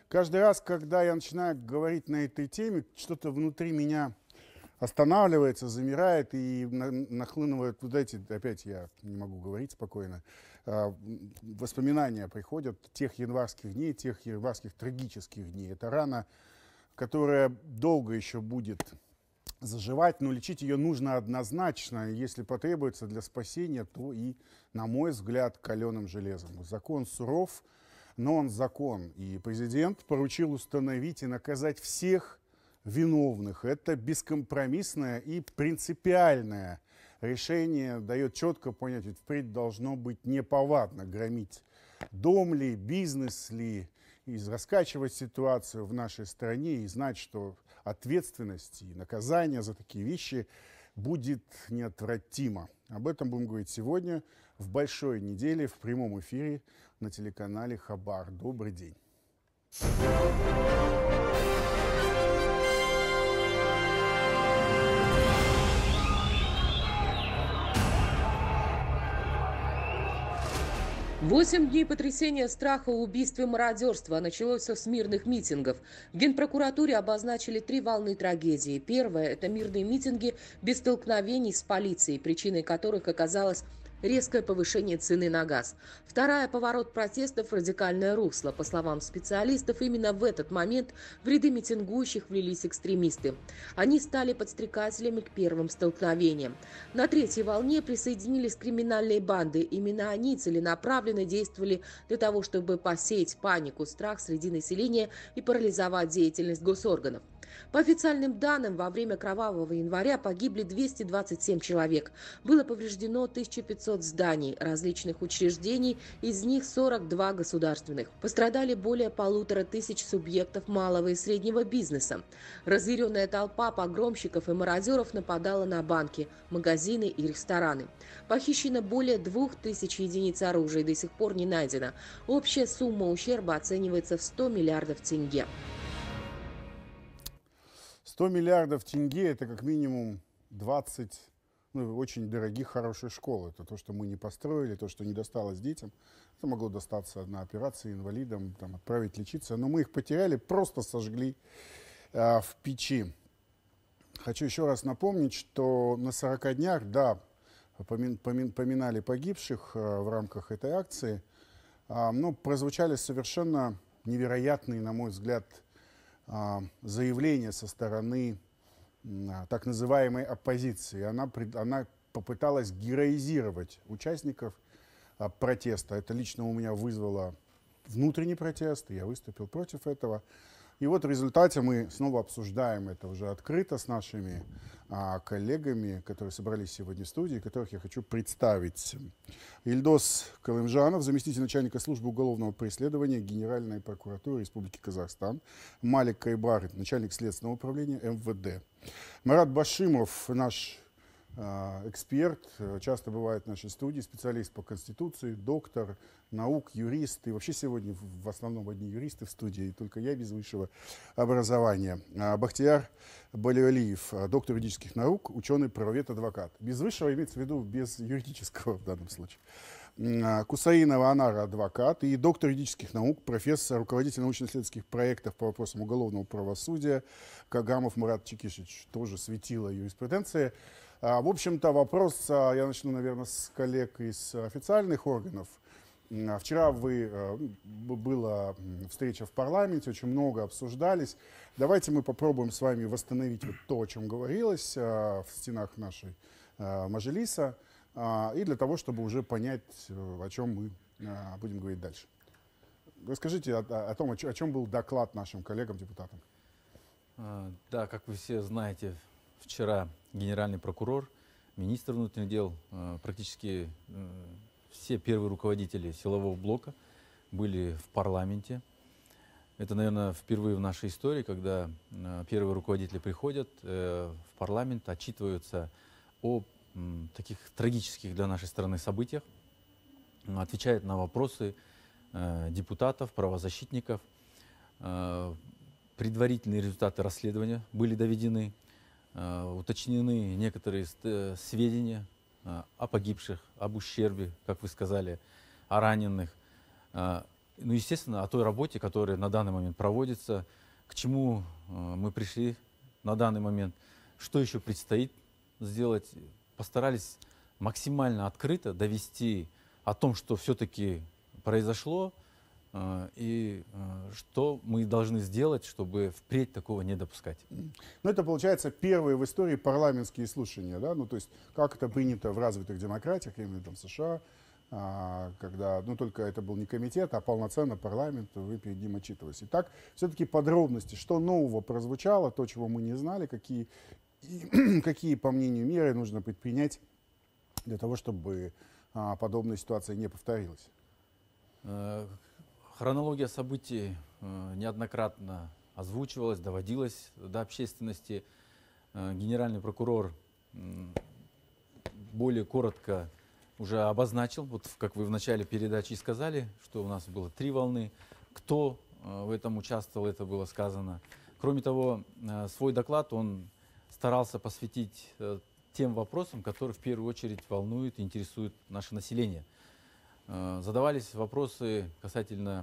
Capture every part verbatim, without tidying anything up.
Каждый раз, когда я начинаю говорить на этой теме, что-то внутри меня останавливается, замирает и на- нахлынывают вот эти, опять я не могу говорить спокойно, а, м, воспоминания приходят тех январских дней, тех январских трагических дней. Это рана, которая долго еще будет заживать, но лечить ее нужно однозначно. Если потребуется для спасения, то и, на мой взгляд, каленым железом. Закон суров, но он закон. И президент поручил установить и наказать всех виновных. Это бескомпромиссное и принципиальное решение. Дает четко понять, ведь впредь должно быть неповадно громить дом ли, бизнес ли, и раскачивать ситуацию в нашей стране и знать, что ответственность и наказание за такие вещи будет неотвратимо. Об этом будем говорить сегодня в большой неделе в прямом эфире на телеканале Хабар. Добрый день. Восемь дней потрясения, страха, убийств и мародерства началось с мирных митингов. В Генпрокуратуре обозначили три волны трагедии. Первая – это мирные митинги без столкновений с полицией, причиной которых оказалось резкое повышение цены на газ. Вторая – поворот протестов в радикальное русло. По словам специалистов, именно в этот момент в ряды митингующих влились экстремисты. Они стали подстрекателями к первым столкновениям. На третьей волне присоединились криминальные банды. Именно они целенаправленно действовали для того, чтобы посеять панику, страх среди населения и парализовать деятельность госорганов. По официальным данным, во время кровавого января погибли двести двадцать семь человек. Было повреждено тысяча пятьсот зданий различных учреждений, из них сорок два государственных. Пострадали более полутора тысяч субъектов малого и среднего бизнеса. Разъяренная толпа погромщиков и мародеров нападала на банки, магазины и рестораны. Похищено более двух тысяч единиц оружия и до сих пор не найдено. Общая сумма ущерба оценивается в сто миллиардов тенге. сто миллиардов тенге – это как минимум двадцать ну, очень дорогих, хороших школ. Это то, что мы не построили, то, что не досталось детям. Это могло достаться на операции инвалидам, там, отправить лечиться. Но мы их потеряли, просто сожгли э, в печи. Хочу еще раз напомнить, что на сорока днях, да, помин, помин, поминали погибших э, в рамках этой акции, э, но прозвучали совершенно невероятные, на мой взгляд, заявление со стороны так называемой оппозиции. Она, она попыталась героизировать участников протеста. Это лично у меня вызвало внутренний протест, и я выступил против этого. И вот в результате мы снова обсуждаем это уже открыто с нашими а, коллегами, которые собрались сегодня в студии, которых я хочу представить. Ильдос Калымжанов, заместитель начальника службы уголовного преследования Генеральной прокуратуры Республики Казахстан. Малик Кайбар, начальник следственного управления эм вэ дэ. Марат Башимов, наш эксперт, часто бывает в нашей студии, специалист по Конституции, доктор наук, юрист. И вообще сегодня в основном одни юристы в студии, и только я без высшего образования. Бахтияр Балиалиев, доктор юридических наук, ученый, правовед, адвокат. Без высшего имеется в виду без юридического в данном случае. Кусаинова Анара, адвокат и доктор юридических наук, профессор, руководитель научно-исследовательских проектов по вопросам уголовного правосудия. Кагамов Мурат Чекишевич, тоже светило юриспруденции. В общем-то, вопрос, я начну, наверное, с коллег из официальных органов. Вчера вы, была встреча в парламенте, очень много обсуждались. Давайте мы попробуем с вами восстановить вот то, о чем говорилось в стенах нашей Мажилиса, и для того, чтобы уже понять, о чем мы будем говорить дальше. Расскажите о, о том, о чем был доклад нашим коллегам-депутатам. Да, как вы все знаете, вчера генеральный прокурор, министр внутренних дел, практически все первые руководители силового блока были в парламенте. Это, наверное, впервые в нашей истории, когда первые руководители приходят в парламент, отчитываются о таких трагических для нашей страны событиях, отвечают на вопросы депутатов, правозащитников. Предварительные результаты расследования были доведены. Уточнены некоторые сведения о погибших, об ущербе, как вы сказали, о раненых. ну, естественно, о той работе, которая на данный момент проводится, к чему э, мы пришли на данный момент, что еще предстоит сделать. Постарались максимально открыто довести о том, что все-таки произошло, э, и э, что мы должны сделать, чтобы впредь такого не допускать. Ну, это, получается, первые в истории парламентские слушания, да? Ну, то есть, как это принято в развитых демократиях, именно там в США, а, когда, ну, только это был не комитет, а полноценно парламент, вы перед ним отчитывались. Итак, все-таки подробности, что нового прозвучало, то, чего мы не знали, какие, и, какие, по мнению меры, нужно предпринять для того, чтобы а, подобная ситуация не повторилась. Хронология событий э, неоднократно озвучивалась, доводилась до общественности. Э, генеральный прокурор э, более коротко уже обозначил, вот как вы в начале передачи сказали, что у нас было три волны. Кто э, в этом участвовал, это было сказано. Кроме того, э, свой доклад он старался посвятить э, тем вопросам, которые в первую очередь волнуют и интересуют наше население. Э, задавались вопросы касательно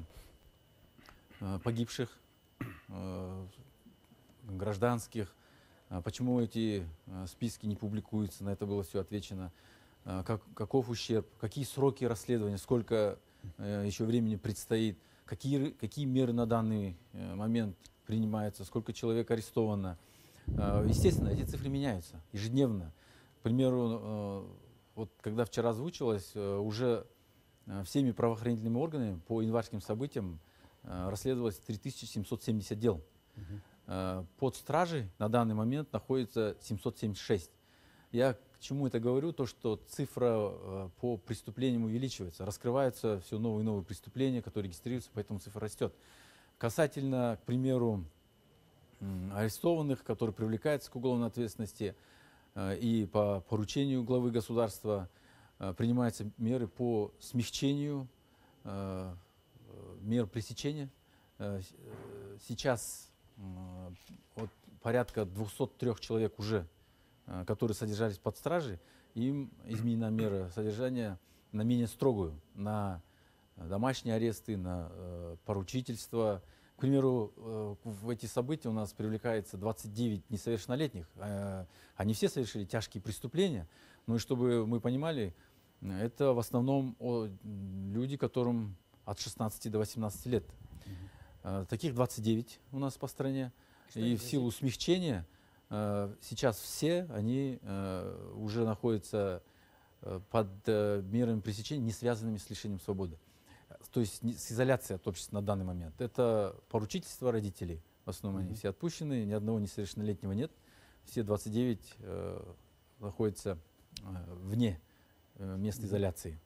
э, погибших, э, гражданских, э, почему эти э, списки не публикуются, на это было все отвечено. Как, каков ущерб, какие сроки расследования, сколько э, еще времени предстоит, какие, какие меры на данный э, момент принимаются, сколько человек арестовано. Э, естественно, эти цифры меняются ежедневно. К примеру, э, вот когда вчера озвучивалось, э, уже э, всеми правоохранительными органами по январским событиям э, расследовалось три тысячи семьсот семьдесят дел. Uh-huh. э, под стражей на данный момент находится семьсот семьдесят шесть. Я к чему это говорю? То, что цифра э, по преступлениям увеличивается. Раскрываются все новые и новые преступления, которые регистрируются, поэтому цифра растет. Касательно, к примеру, э, арестованных, которые привлекаются к уголовной ответственности, э, и по поручению главы государства э, принимаются меры по смягчению э, мер пресечения. Э, сейчас э, вот, порядка двухсот трёх человек уже, которые содержались под стражей, им изменена мера содержания на менее строгую, на домашние аресты, на э, поручительство. К примеру, э, в эти события у нас привлекается двадцать девять несовершеннолетних. Э, они все совершили тяжкие преступления, но и чтобы мы понимали, это в основном о, люди, которым от шестнадцати до восемнадцати лет. Э, таких двадцать девять у нас по стране. Что и в силу смягчения сейчас все они э, уже находятся э, под э, мерами пресечения, не связанными с лишением свободы. То есть не, с изоляцией от общества на данный момент. Это поручительство родителей. В основном mm-hmm. они все отпущены, ни одного несовершеннолетнего нет. Все двадцать девять э, находятся э, вне э, места mm-hmm. изоляции.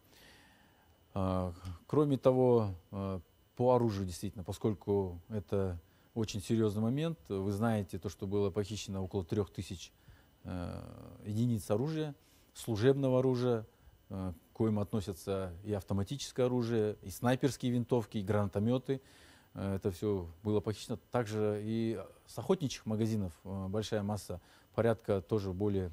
Э, кроме того, э, по оружию действительно, поскольку это очень серьезный момент. Вы знаете, то, что было похищено около трех тысяч э, единиц оружия, служебного оружия, э, к коим относятся и автоматическое оружие, и снайперские винтовки, и гранатометы. Э, это все было похищено. Также и с охотничьих магазинов э, большая масса, порядка тоже более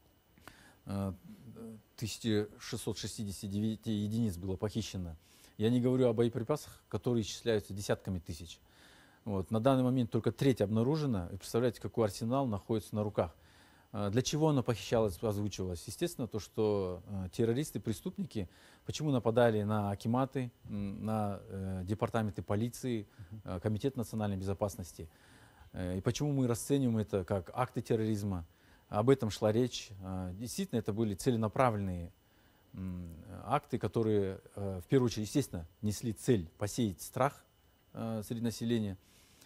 э, тысячи шестисот шестидесяти девяти единиц было похищено. Я не говорю о боеприпасах, которые исчисляются десятками тысяч. Вот. На данный момент только треть обнаружена. И представляете, какой арсенал находится на руках. Для чего оно похищалось, озвучивалось? Естественно, то, что э, террористы, преступники, почему нападали на акиматы, на э, департаменты полиции, э, Комитет национальной безопасности. Э, и почему мы расцениваем это как акты терроризма. Об этом шла речь. Э, действительно, это были целенаправленные э, акты, которые, э, в первую очередь, естественно, несли цель посеять страх э, среди населения.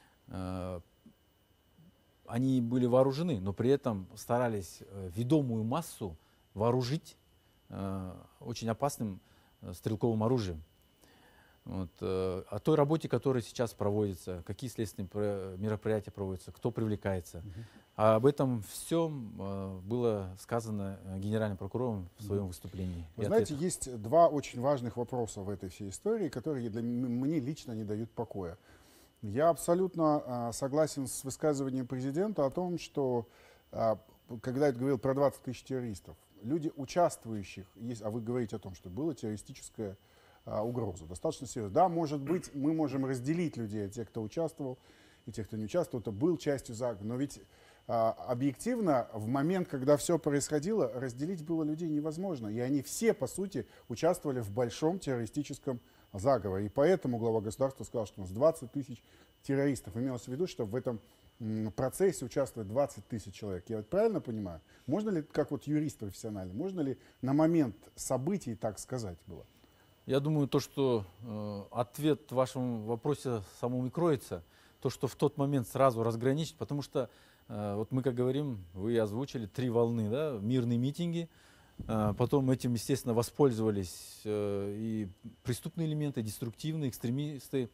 Они были вооружены, но при этом старались ведомую массу вооружить э, очень опасным э, стрелковым оружием. Вот, э, о той работе, которая сейчас проводится, какие следственные мероприятия проводятся, кто привлекается. Uh-huh. А об этом всем э, было сказано генеральным прокурором в своем uh-huh. выступлении. Вы знаете, ответах. Есть два очень важных вопроса в этой всей истории, которые для мне лично не дают покоя. Я абсолютно а, согласен с высказыванием президента о том, что, а, когда я говорил про двадцать тысяч террористов, люди, участвующих, есть, а вы говорите о том, что было террористическое а, угрозу, достаточно серьезную. Да, может быть, мы можем разделить людей, тех, кто участвовал, и тех, кто не участвовал, кто был частью заговора. Но ведь а, объективно, в момент, когда все происходило, разделить было людей невозможно. И они все, по сути, участвовали в большом террористическом заговоре. И поэтому глава государства сказал, что у нас двадцать тысяч террористов. Имелось в виду, что в этом м, процессе участвует двадцать тысяч человек. Я вот правильно понимаю? Можно ли, как вот юрист профессиональный, можно ли на момент событий так сказать было? Я думаю, то, что э, ответ в вашем вопросе самому и кроется, то, что в тот момент сразу разграничить, потому что, э, вот мы, как говорим, вы озвучили три волны, да, мирные митинги, э, потом этим, естественно, воспользовались э, и преступные элементы, деструктивные, экстремисты,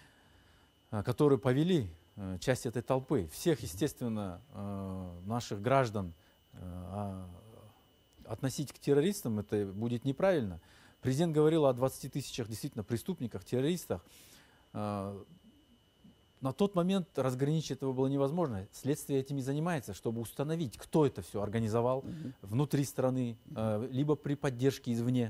э, которые повели э, часть этой толпы. Всех, естественно, э, наших граждан э, а, относить к террористам, это будет неправильно. Президент говорил о двадцати тысячах действительно преступниках, террористах. На тот момент разграничить этого было невозможно. Следствие этим и занимается, чтобы установить, кто это все организовал uh-huh. внутри страны, uh-huh. либо при поддержке извне.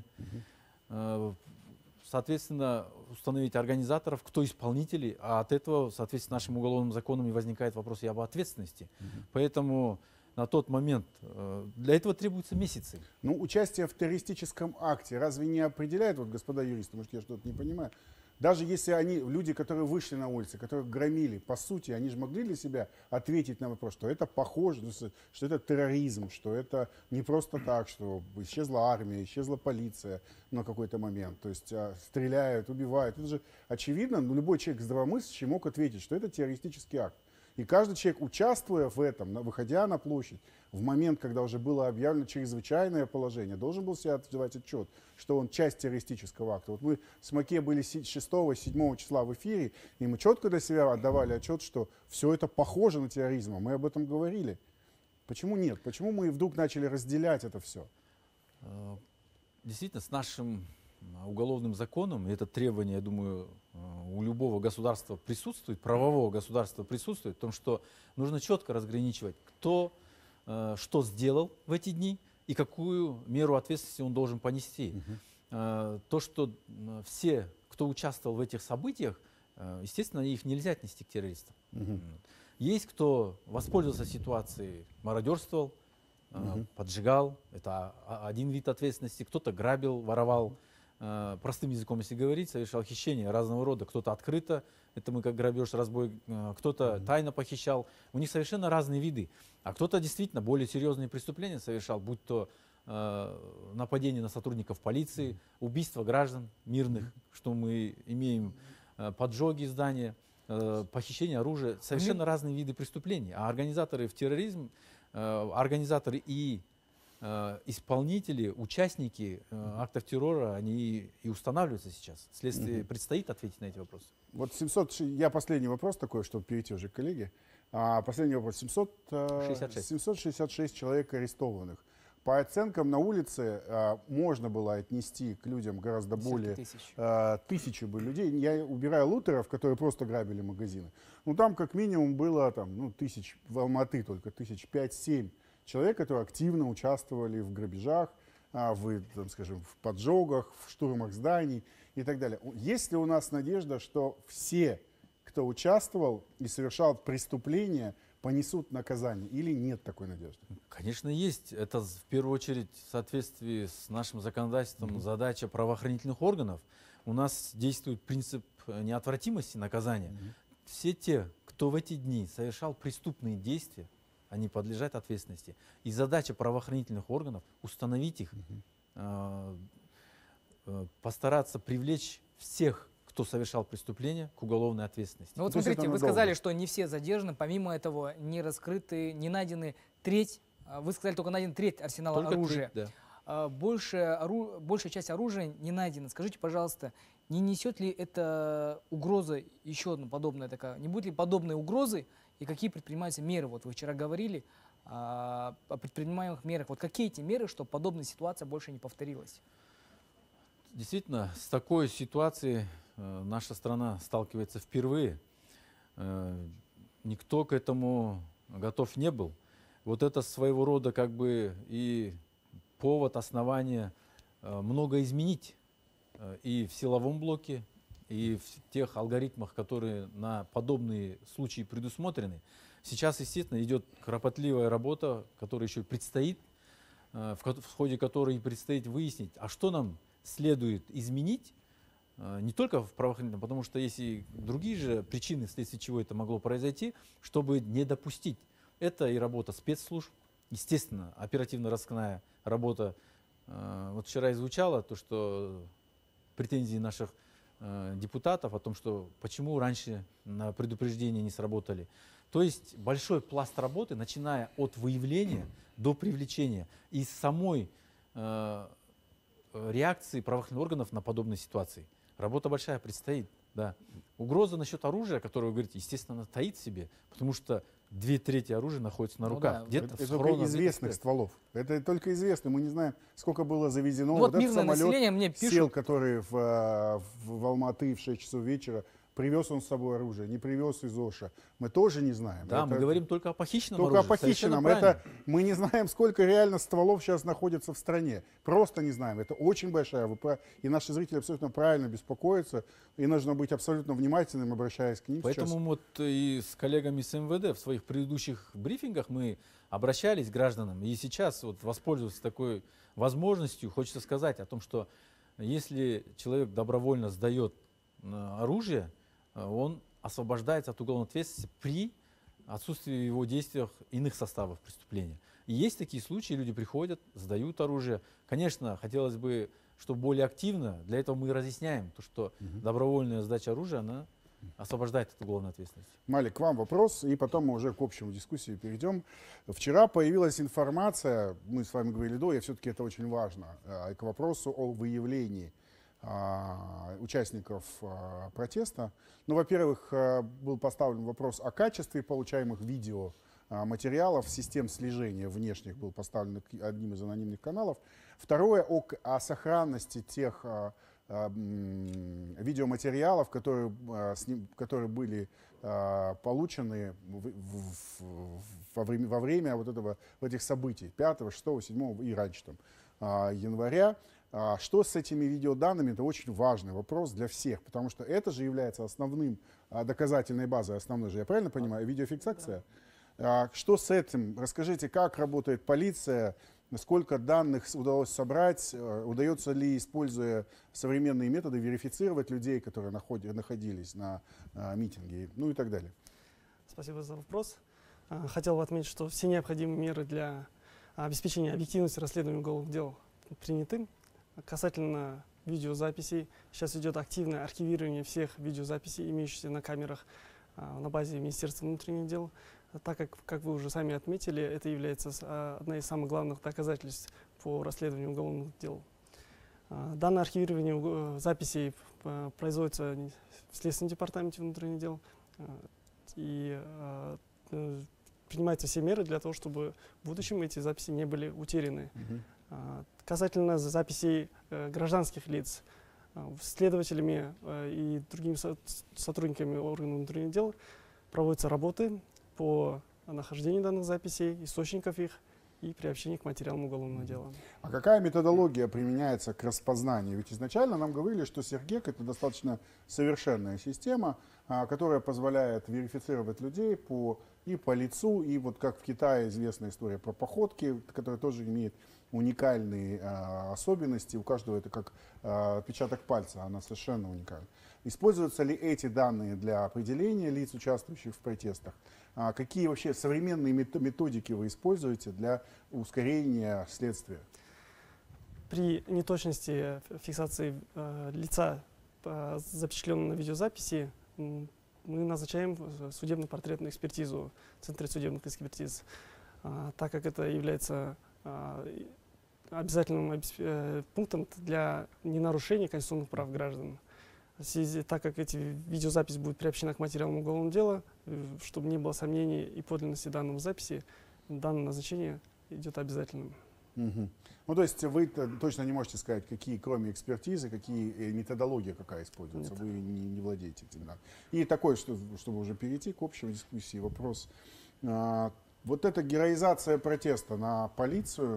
Uh-huh. Соответственно, установить организаторов, кто исполнители, а от этого, соответственно, нашим уголовным законом и возникает вопрос и об ответственности. Uh-huh. Поэтому на тот момент для этого требуются месяцы. Ну, участие в террористическом акте разве не определяет, вот, господа юристы, может, я что-то не понимаю, даже если они, люди, которые вышли на улицы, которые громили, по сути, они же могли для себя ответить на вопрос, что это похоже, что это терроризм, что это не просто так, что исчезла армия, исчезла полиция на какой-то момент, то есть а, стреляют, убивают. Это же очевидно, ну, любой человек здравомыслящий мог ответить, что это террористический акт. И каждый человек, участвуя в этом, выходя на площадь, в момент, когда уже было объявлено чрезвычайное положение, должен был себе отдавать отчет, что он часть террористического акта. Вот мы с Маке были шестого-седьмого числа в эфире, и мы четко для себя отдавали отчет, что все это похоже на терроризм. Мы об этом говорили. Почему нет? Почему мы вдруг начали разделять это все? Действительно, с нашим уголовным законом, и это требование, я думаю, у любого государства присутствует, правового государства присутствует, в том, что нужно четко разграничивать, кто э, что сделал в эти дни и какую меру ответственности он должен понести. Uh-huh. э, то, что все, кто участвовал в этих событиях, э, естественно, их нельзя отнести к террористам. Uh-huh. Есть кто воспользовался ситуацией, мародерствовал, э, uh-huh. поджигал, это один вид ответственности, кто-то грабил, воровал. Простым языком, если говорить, совершал хищения разного рода. Кто-то открыто, это мы как грабеж, разбой, кто-то mm-hmm. тайно похищал. У них совершенно разные виды. А кто-то действительно более серьезные преступления совершал, будь то э, нападение на сотрудников полиции, mm-hmm. убийство граждан мирных, mm-hmm. что мы имеем, э, поджоги здания, э, похищение оружия. Совершенно mm-hmm. разные виды преступлений. А организаторы в терроризм, э, организаторы и исполнители, участники э, актов террора, они и устанавливаются сейчас. Следствие угу. предстоит ответить на эти вопросы. Вот семьсот, я последний вопрос такой, чтобы перейти уже к коллеге. А, последний вопрос. семьсот шестьдесят шесть человек арестованных. По оценкам на улице а, можно было отнести к людям гораздо более тысяч. А, тысячи бы людей. Я убираю лутеров, которые просто грабили магазины. Ну там как минимум было там, ну, тысяч в Алматы только, тысяч пять-семь. Человек, которые активно участвовали в грабежах, в, там, скажем, в поджогах, в штурмах зданий и так далее. Есть ли у нас надежда, что все, кто участвовал и совершал преступления, понесут наказание? Или нет такой надежды? Конечно, есть. Это в первую очередь в соответствии с нашим законодательством mm-hmm. задача правоохранительных органов. У нас действует принцип неотвратимости наказания. Mm-hmm. Все те, кто в эти дни совершал преступные действия, они подлежат ответственности. И задача правоохранительных органов установить их, uh-huh. э, э, постараться привлечь всех, кто совершал преступления, к уголовной ответственности. Ну вот смотрите, вы сказали, что не все задержаны, помимо этого не раскрыты, не найдены треть, вы сказали, только найден треть арсенала только оружия. Треть, да. Больше, ору, большая часть оружия не найдена. Скажите, пожалуйста, не несет ли это угроза, еще одна подобная такая, не будет ли подобной угрозы, и какие предпринимаются меры? Вот вы вчера говорили а, о предпринимаемых мерах. Вот какие эти меры, чтобы подобная ситуация больше не повторилась? Действительно, с такой ситуацией э, наша страна сталкивается впервые. Э, никто к этому готов не был. Вот это своего рода как бы и повод, основание э, много изменить и в силовом блоке, и в тех алгоритмах, которые на подобные случаи предусмотрены. Сейчас, естественно, идет кропотливая работа, которая еще предстоит, в ходе которой предстоит выяснить, а что нам следует изменить, не только в правоохранительном, потому что есть и другие же причины, вследствие чего это могло произойти, чтобы не допустить. Это и работа спецслужб, естественно, оперативно-розыскная работа. Вот вчера и звучало то, что претензии наших депутатов о том, что почему раньше на предупреждение не сработали. То есть большой пласт работы, начиная от выявления до привлечения и самой э, реакции правоохранительных органов на подобные ситуации. Работа большая предстоит. Да. Угроза насчет оружия, которую вы говорите, естественно, она таит в себе, потому что две трети оружия находится на руках. Ну, да. Где-то это только известных стволов. Это только известно. Мы не знаем, сколько было завезено. Ну, вот вот этот самолет мне пишут, сел, который в, в, в Алматы в шесть часов вечера. Привез он с собой оружие, не привез из Оша. Мы тоже не знаем. Да, это, мы говорим только о похищенном только оружии. Только о похищенном. Это, мы не знаем, сколько реально стволов сейчас находится в стране. Просто не знаем. Это очень большая. И наши зрители абсолютно правильно беспокоятся. И нужно быть абсолютно внимательным, обращаясь к ним. Поэтому сейчас. вот и с коллегами с эм вэ дэ в своих предыдущих брифингах мы обращались к гражданам. И сейчас, вот, воспользоваться такой возможностью, хочется сказать о том, что если человек добровольно сдает оружие, он освобождается от уголовной ответственности при отсутствии в его действиях иных составов преступления. И есть такие случаи, люди приходят, сдают оружие. Конечно, хотелось бы, чтобы более активно, для этого мы и разъясняем, то, что угу. добровольная сдача оружия, она освобождает от уголовной ответственности. Малик, к вам вопрос, и потом мы уже к общему дискуссии перейдем. Вчера появилась информация, мы с вами говорили до, и все-таки это очень важно, к вопросу о выявлении участников протеста. Ну, во-первых, был поставлен вопрос о качестве получаемых видеоматериалов, систем слежения внешних был поставлен одним из анонимных каналов. Второе, о, о сохранности тех видеоматериалов, которые, которые были получены в, в, во время, во время вот этого, этих событий пятого, шестого, седьмого и раньше там, января. Что с этими видеоданными? Это очень важный вопрос для всех, потому что это же является основным доказательной базой, основной же, я правильно понимаю, видеофиксация? Да. Что с этим? Расскажите, как работает полиция, сколько данных удалось собрать, удается ли, используя современные методы, верифицировать людей, которые находились на митинге, ну и так далее. Спасибо за вопрос. Хотел бы отметить, что все необходимые меры для обеспечения объективности расследования уголовных дел приняты. Касательно видеозаписей, сейчас идет активное архивирование всех видеозаписей, имеющихся на камерах а, на базе Министерства внутренних дел. Так как, как вы уже сами отметили, это является а, одной из самых главных доказательств по расследованию уголовных дел. А, данное архивирование а, записей а, производится в Следственном департаменте внутренних дел. А, и а, а, принимаются все меры для того, чтобы в будущем эти записи не были утеряны. Mm-hmm. Касательно записей э, гражданских лиц, э, следователями э, и другими со сотрудниками органов внутренних дел проводятся работы по нахождению данных записей, источников их и приобщению к материалам уголовного дела. А какая методология применяется к распознанию? Ведь изначально нам говорили, что Сергек — это достаточно совершенная система, а, которая позволяет верифицировать людей по, и по лицу, и вот как в Китае известная история про походки, которая тоже имеет уникальные а, особенности. У каждого это как а, отпечаток пальца, она совершенно уникальна. Используются ли эти данные для определения лиц, участвующих в протестах? А, какие вообще современные методики вы используете для ускорения следствия? При неточности фиксации э, лица, э, запечатленного на видеозаписи, мы назначаем судебно-портретную экспертизу в Центре судебных экспертиз, э, так как это является э, обязательным э, пунктом для ненарушения конституционных прав граждан. В связи, так как эти видеозапись будет приобщена к материалам уголовного дела, чтобы не было сомнений и подлинности данного записи, данное назначение идет обязательным. Угу. Ну, то есть вы точно не можете сказать, какие, кроме экспертизы, какие методология какая используется, Нет. Вы не, не владеете этим. Да. И такой, что, чтобы уже перейти к общей дискуссии, вопрос. А, вот эта героизация протеста на полицию,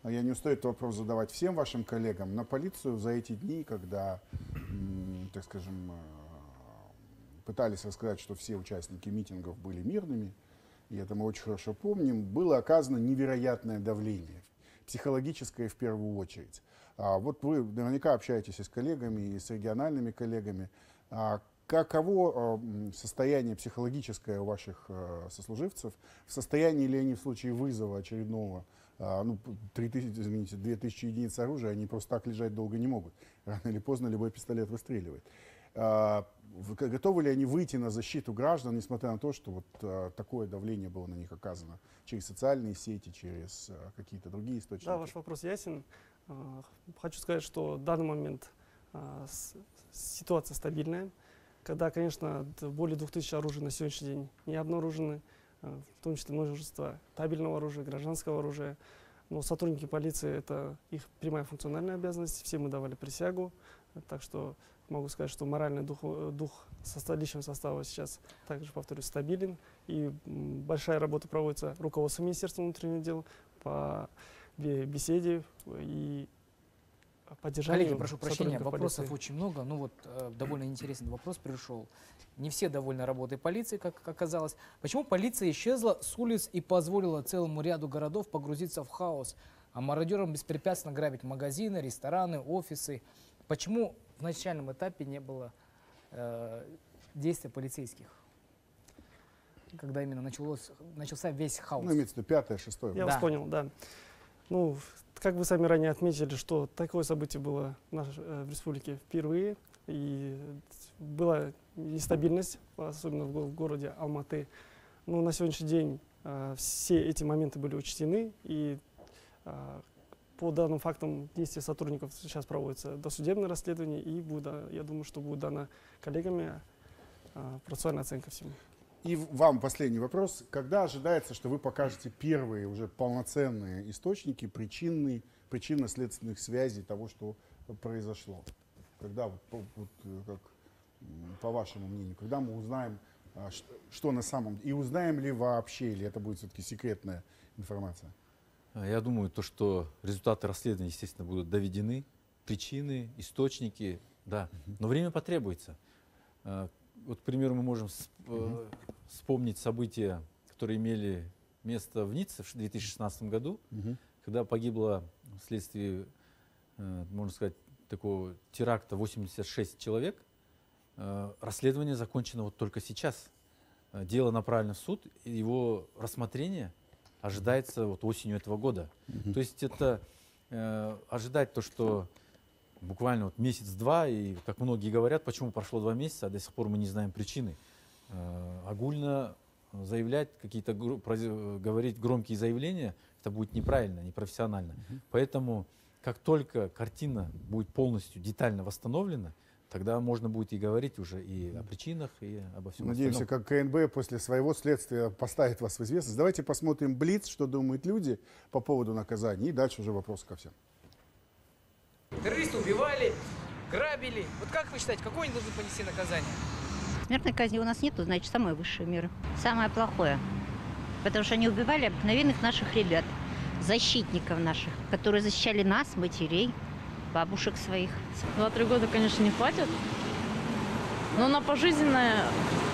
я не устаю этот вопрос задавать всем вашим коллегам, на полицию за эти дни, когда, так скажем, пытались рассказать, что все участники митингов были мирными, и это мы очень хорошо помним, было оказано невероятное давление, психологическое в первую очередь. А вот вы наверняка общаетесь и с коллегами, и с региональными коллегами. А каково состояние психологическое у ваших сослуживцев? В состоянии ли они в случае вызова очередного, ну, три тысячи, извините, две тысячи единиц оружия, они просто так лежать долго не могут. Рано или поздно любой пистолет выстреливает. А готовы ли они выйти на защиту граждан, несмотря на то, что вот а, такое давление было на них оказано через социальные сети, через а, какие-то другие источники? Да, ваш вопрос ясен. А, хочу сказать, что в данный момент а, с, ситуация стабильная. Когда, конечно, более двух тысяч оружий на сегодняшний день не обнаружены, а, в том числе множество табельного оружия, гражданского оружия. Но сотрудники полиции — это их прямая функциональная обязанность. Все мы давали присягу, так что могу сказать, что моральный дух, дух состав, личного состава сейчас, также, повторюсь, стабилен. И большая работа проводится руководством Министерства внутренних дел по беседе и поддержанию. Коллеги, прошу прощения, вопросов полиции. очень много. Ну вот э, довольно интересный вопрос пришел. Не все довольны работой полиции, как оказалось. Почему полиция исчезла с улиц и позволила целому ряду городов погрузиться в хаос, а мародерам беспрепятственно грабить магазины, рестораны, офисы? Почему в начальном этапе не было э, действия полицейских, когда именно началось, начался весь хаос? Ну, имеется в виду пятое, шестое. Я Да. вас понял, да. Ну, как вы сами ранее отметили, что такое событие было в нашей э, в республике впервые, и была нестабильность, особенно в, го в городе Алматы. Но на сегодняшний день э, все эти моменты были учтены, и э, по данным фактам действия сотрудников сейчас проводится досудебное расследование, и будет, я думаю, что будет дана коллегами э, процессуальная оценка всему. И вам последний вопрос. Когда ожидается, что вы покажете первые уже полноценные источники причинной, причинно-следственных связей того, что произошло? Когда, вот, вот, как, по вашему мнению, когда мы узнаем, что, что на самом деле, и узнаем ли вообще, или это будет все-таки секретная информация? Я думаю, то, что результаты расследования, естественно, будут доведены, причины, источники, да, но время потребуется. Вот, к примеру, мы можем uh-huh. вспомнить события, которые имели место в Ницце в две тысячи шестнадцатом году, uh-huh. когда погибло вследствие, можно сказать, такого теракта восемьдесят шесть человек. Расследование закончено вот только сейчас. Дело направлено в суд, и его рассмотрение ожидается вот осенью этого года. Uh-huh. То есть это э, ожидать то, что буквально вот месяц-два, и, как многие говорят, почему прошло два месяца, а до сих пор мы не знаем причины. Э, огульно заявлять какие-то, говорить громкие заявления, это будет неправильно, непрофессионально. Uh-huh. Поэтому, как только картина будет полностью детально восстановлена, тогда можно будет и говорить уже и о причинах, и обо всем Надеемся, остальном. как КНБ после своего следствия поставит вас в известность. Давайте посмотрим блиц, что думают люди по поводу наказания, и дальше уже вопрос ко всем. Террористы убивали, грабили. Вот как вы считаете, какое они должны понести наказание? Смертной казни у нас нету, значит, самые высшие меры. Самое плохое. Потому что они убивали обыкновенных наших ребят, защитников наших, которые защищали нас, матерей, бабушек своих. Два-три года, конечно, не хватит. Но на пожизненное...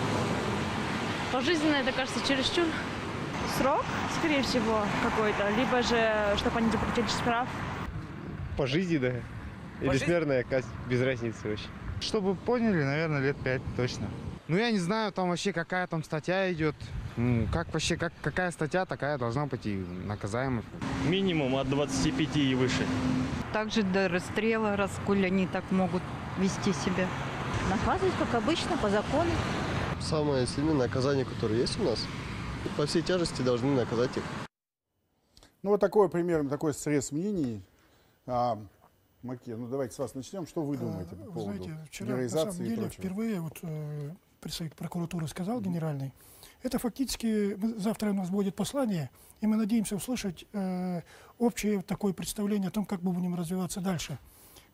Пожизненное, это, кажется, чересчур. Срок, скорее всего, какой-то. Либо же, чтобы они заплатили штраф. Пожизненная. Или смертная казнь. Без разницы вообще. Чтобы поняли, наверное, лет пять точно. Ну, я не знаю, там вообще какая там статья идет. Ну, как вообще, как, какая статья, такая должна быть и наказаемой. Минимум от двадцати пяти и выше. Также до расстрела, раз коль они так могут вести себя. Наказывать, как обычно, по закону. Самое сильное наказание, которое есть у нас, по всей тяжести должны наказать их. Ну, вот такой примерно, такой срез мнений. А, Маке, ну давайте с вас начнем. Что вы думаете по поводу знаете, вчера, героизации на самом деле, и прочего? Впервые вот, э, представитель прокуратуры сказал, генеральный, это фактически, мы, завтра у нас будет послание, и мы надеемся услышать э, общее такое представление о том, как мы будем развиваться дальше.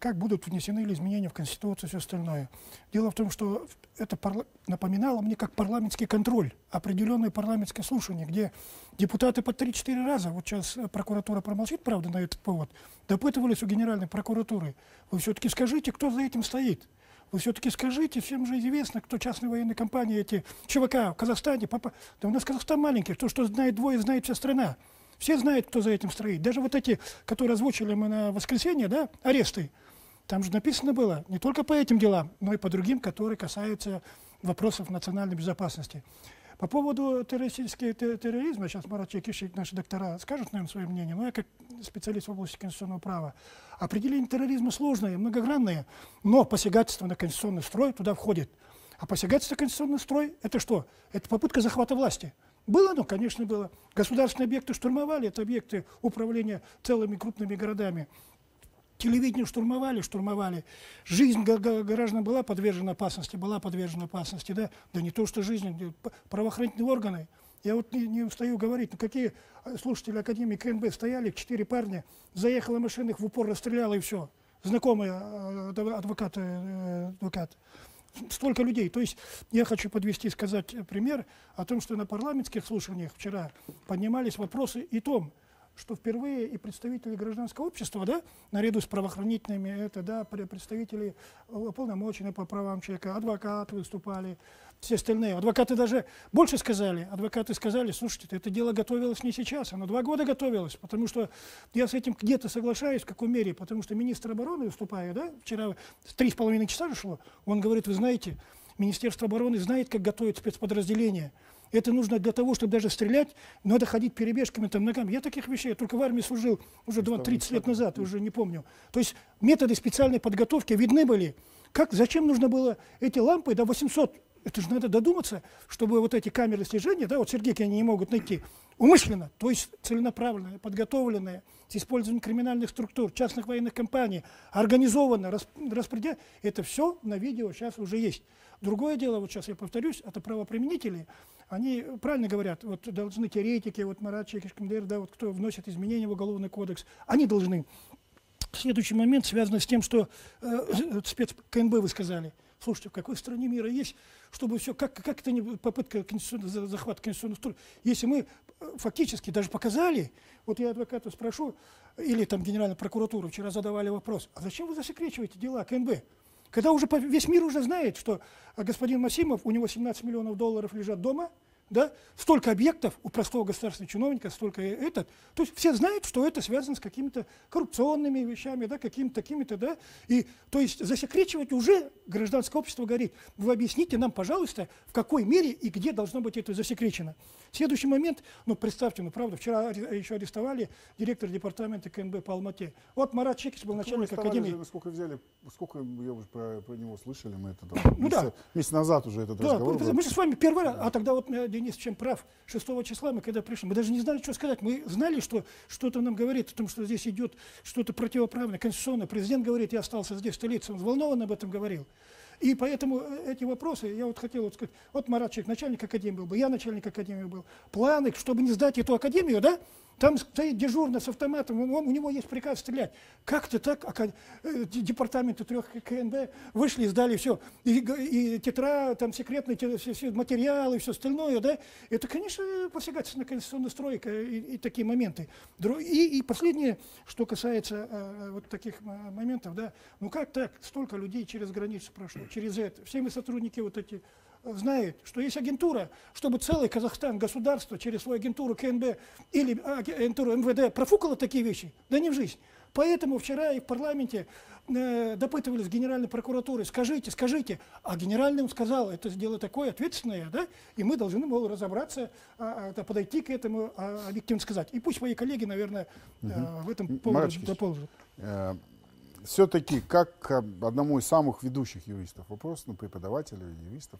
как будут внесены ли изменения в Конституцию и все остальное. Дело в том, что это парла... напоминало мне как парламентский контроль, определенное парламентское слушание, где депутаты по три-четыре раза, вот сейчас прокуратура промолчит, правда, на этот повод, допытывались у Генеральной прокуратуры. Вы все-таки скажите, кто за этим стоит? Вы все-таки скажите, всем же известно, кто частные военные компании, эти ЧВК в Казахстане. Папа... Да у нас Казахстан маленький, то, что знает двое, знает вся страна. Все знают, кто за этим стоит. Даже вот эти, которые озвучили мы на воскресенье, да, аресты, там же написано было не только по этим делам, но и по другим, которые касаются вопросов национальной безопасности. По поводу террористического терроризма, сейчас Марат Чекиш, наши доктора скажут, наверное, свое мнение, но я как специалист в области конституционного права. Определение терроризма сложное, многогранное, но посягательство на конституционный строй туда входит. А посягательство на конституционный строй – это что? Это попытка захвата власти. Было, ну, конечно, было. Государственные объекты штурмовали, это объекты управления целыми крупными городами. Телевидение штурмовали, штурмовали. Жизнь граждан была подвержена опасности, была подвержена опасности, да? Да не то, что жизнь, правоохранительные органы. Я вот не, не устаю говорить, ну какие слушатели Академии КНБ стояли, четыре парня, заехала машина, их в упор расстреляла и все. Знакомые адвокаты, адвокат. Столько людей. То есть я хочу подвести, сказать пример о том, что на парламентских слушаниях вчера поднимались вопросы и том, что впервые и представители гражданского общества, да, наряду с правоохранительными, это, да, представители уполномоченные по правам человека, адвокаты выступали, все остальные. Адвокаты даже больше сказали. Адвокаты сказали, слушайте, это дело готовилось не сейчас, оно два года готовилось, потому что я с этим где-то соглашаюсь, в какой мере, потому что министр обороны, выступая, да, вчера три с половиной часа шло, он говорит, вы знаете, Министерство обороны знает, как готовить спецподразделения. Это нужно для того, чтобы даже стрелять, надо ходить перебежками, там, ногами. Я таких вещей, я только в армии служил уже тридцать лет назад, уже не помню. То есть методы специальной подготовки видны были. Как, зачем нужно было эти лампы до восьмисот? Это же надо додуматься, чтобы вот эти камеры слежения, да, вот Сергейки они не могут найти, умышленно, то есть целенаправленные, подготовленные, с использованием криминальных структур, частных военных компаний, организованно, распределение, это все на видео сейчас уже есть. Другое дело, вот сейчас я повторюсь, это правоприменители, они правильно говорят, вот должны теоретики, вот Марат Чекиш-Кендер, да, вот кто вносит изменения в Уголовный кодекс, они должны. Следующий момент связан с тем, что э, спец КНБ вы сказали. Слушайте, в какой стране мира есть, чтобы все, как, как это не попытка захвата конституционного строя, если мы фактически даже показали, вот я адвоката спрошу, или там Генеральная прокуратура вчера задавали вопрос, а зачем вы засекречиваете дела КНБ? Когда уже весь мир уже знает, что господин Масимов, у него семнадцать миллионов долларов лежат дома, да, столько объектов у простого государственного чиновника, столько этот. То есть все знают, что это связано с какими-то коррупционными вещами, да, какими-то такими-то, да. И то есть засекречивать уже гражданское общество говорит, вы объясните нам, пожалуйста, в какой мере и где должно быть это засекречено. Следующий момент, ну представьте, ну правда, вчера еще арестовали директора департамента КНБ по Алмате. Вот Марат Чекиш был начальник академии. Сколько взяли, сколько я уже про, про него слышали, мы это ну, месяц, да. месяц назад уже этот да, разговор был. Мы же с вами первый раз, а тогда вот Денис чем прав, шестого числа мы когда пришли, мы даже не знали, что сказать, мы знали, что что-то нам говорит о том, что здесь идет что-то противоправное, конституционное. Президент говорит, я остался здесь столицей, он взволнован об этом говорил. И поэтому эти вопросы, я вот хотел вот сказать, вот Марат Чек, начальник академии был бы, я начальник академии был, планы, чтобы не сдать эту академию, да, там стоит дежурный с автоматом, он, у него есть приказ стрелять. Как-то так э, департаменты трех КНБ вышли, сдали все, и, и тетра, там секретные все, все материалы, все остальное, да, это, конечно, посягательство на конституционный строй и, и такие моменты. И, и последнее, что касается э, вот таких моментов, да, ну как так, столько людей через границу прошло, через это, все мы сотрудники вот эти, знает, что есть агентура, чтобы целый Казахстан, государство через свою агентуру КНБ или агентуру МВД профукало такие вещи, да не в жизнь. Поэтому вчера и в парламенте э, допытывались Генеральной прокуратуры, скажите, скажите, а Генеральный сказал, это дело такое ответственное, да, и мы должны, мол, разобраться, а, а, подойти к этому, а, объективно сказать. И пусть мои коллеги, наверное, угу. э, в этом поводу дополнят. Э, Все-таки, как одному из самых ведущих юристов, вопрос, ну, преподавателя, юристов,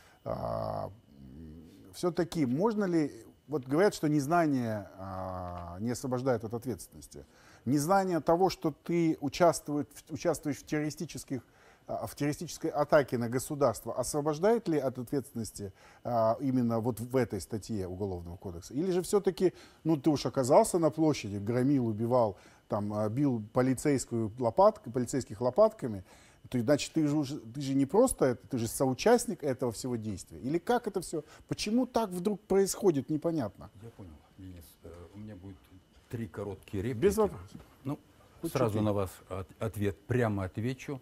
а, все-таки можно ли, вот говорят, что незнание а, не освобождает от ответственности. Незнание того, что ты участвуешь, участвуешь в террористических в террористической атаке на государство освобождает ли от ответственности а, именно вот в этой статье Уголовного кодекса? Или же все-таки, ну ты уж оказался на площади, громил, убивал, там, бил полицейскую лопаткой, полицейских лопатками, то значит ты же, уже, ты же не просто это, ты же соучастник этого всего действия. Или как это все? Почему так вдруг происходит, непонятно. Я понял, Денис. У меня будет три короткие реплики. Без вопросов. Ну, сразу на вас от, ответ прямо отвечу.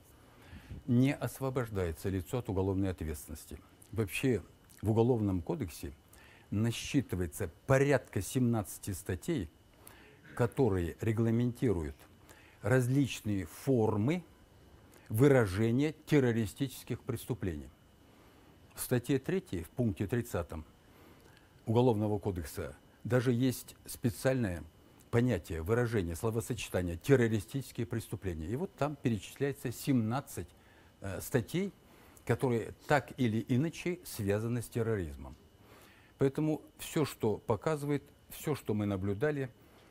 Не освобождается лицо от уголовной ответственности. Вообще в Уголовном кодексе насчитывается порядка семнадцати статей, которые регламентируют различные формы выражения террористических преступлений. В статье третьей, в пункте тридцатом Уголовного кодекса даже есть специальное понятие, выражение, словосочетание террористические преступления. И вот там перечисляется семнадцать э, статей, которые так или иначе связаны с терроризмом. Поэтому все, что показывает, все, что мы наблюдали,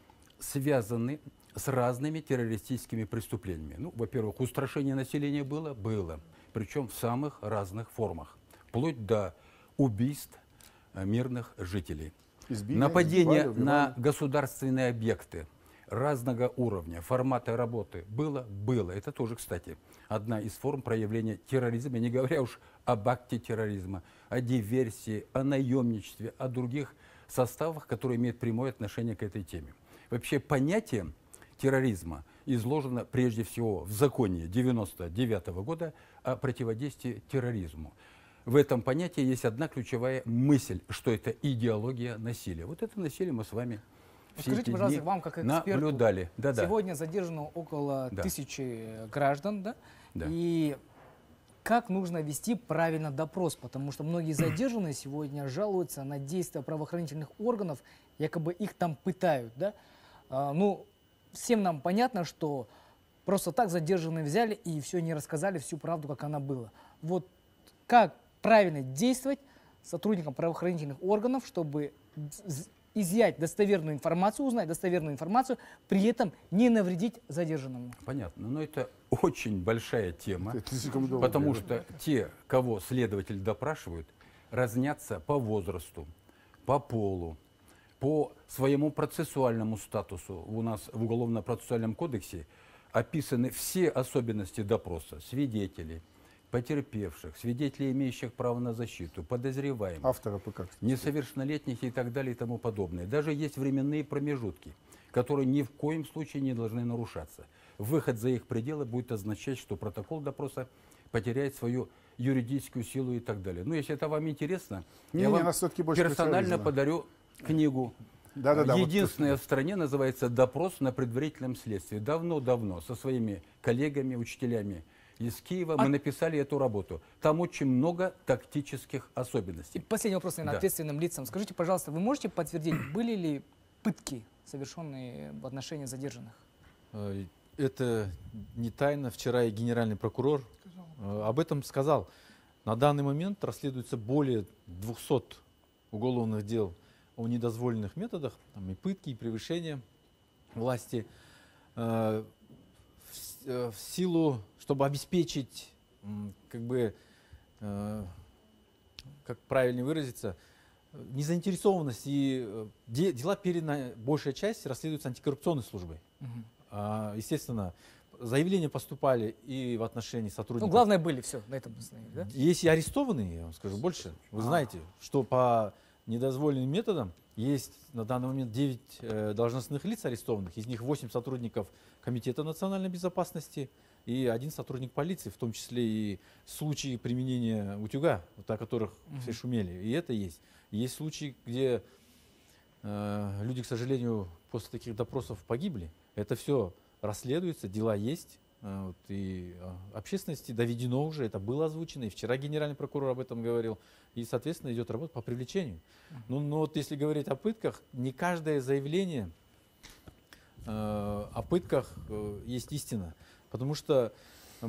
связаны с разными террористическими преступлениями. Ну, во-первых, устрашение населения было? Было. Причем в самых разных формах. Вплоть до убийств мирных жителей. Избили, Нападение избивали, на государственные объекты разного уровня, формата работы было? Было. Это тоже, кстати, одна из форм проявления терроризма, не говоря уж об акте терроризма, о диверсии, о наемничестве, о других составах, которые имеют прямое отношение к этой теме. Вообще понятие терроризма изложено прежде всего в законе девяносто девятого года о противодействии терроризму. В этом понятии есть одна ключевая мысль, что это идеология насилия. Вот это насилие мы с вами все Скажите, эти пожалуйста, дни вам как эксперту, наблюдали. Да, да. Сегодня задержано около да. тысячи граждан, да? Да. И как нужно вести правильно допрос? Потому что многие задержанные сегодня жалуются на действия правоохранительных органов, якобы их там пытают, да? А, ну, всем нам понятно, что просто так задержанные взяли и все не рассказали, всю правду, как она была. Вот как правильно действовать сотрудникам правоохранительных органов, чтобы изъять достоверную информацию, узнать достоверную информацию, при этом не навредить задержанному? Понятно, но это очень большая тема, потому что те, кого следователь допрашивают, разнятся по возрасту, по полу, по своему процессуальному статусу. У нас в Уголовно-процессуальном кодексе описаны все особенности допроса свидетелей, потерпевших, свидетелей, имеющих право на защиту, подозреваемых, автора ПК, несовершеннолетних и так далее и тому подобное. Даже есть временные промежутки, которые ни в коем случае не должны нарушаться. Выход за их пределы будет означать, что протокол допроса потеряет свою юридическую силу и так далее. Ну, если это вам интересно, не, я не, вам персонально подарю книгу. Да, да, да, Единственная вот в стране называется «Допрос на предварительном следствии». Давно-давно со своими коллегами, учителями из Киева а... мы написали эту работу. Там очень много тактических особенностей. И последний вопрос, наверное, да. ответственным лицам. Скажите, пожалуйста, вы можете подтвердить, были ли пытки, совершенные в отношении задержанных? Это не тайна. Вчера и генеральный прокурор об этом сказал. На данный момент расследуется более двухсот уголовных дел о недозволенных методах, там и пытки, и превышения власти. Э, в, э, в силу, чтобы обеспечить, как бы, э, как правильно выразиться, незаинтересованность, и э, де, дела переданы, большая часть расследуются антикоррупционной службой. Угу. А, естественно, заявления поступали и в отношении сотрудников. Ну, главное, были все на этом основании, да? Есть и арестованные, я вам скажу больше. Вы а. знаете, что по недозволенным методам есть на данный момент девять э, должностных лиц арестованных, из них восемь сотрудников Комитета национальной безопасности и один сотрудник полиции, в том числе и случаи применения утюга, вот, о которых mm-hmm. все шумели. И это есть. Есть случаи, где э, люди, к сожалению, после таких допросов погибли. Это все расследуется, дела есть. Э, вот, и э, общественности доведено уже, это было озвучено. И вчера генеральный прокурор об этом говорил. И, соответственно, идет работа по привлечению. Ну, но вот если говорить о пытках, не каждое заявление э, о пытках э, есть истина. Потому что э,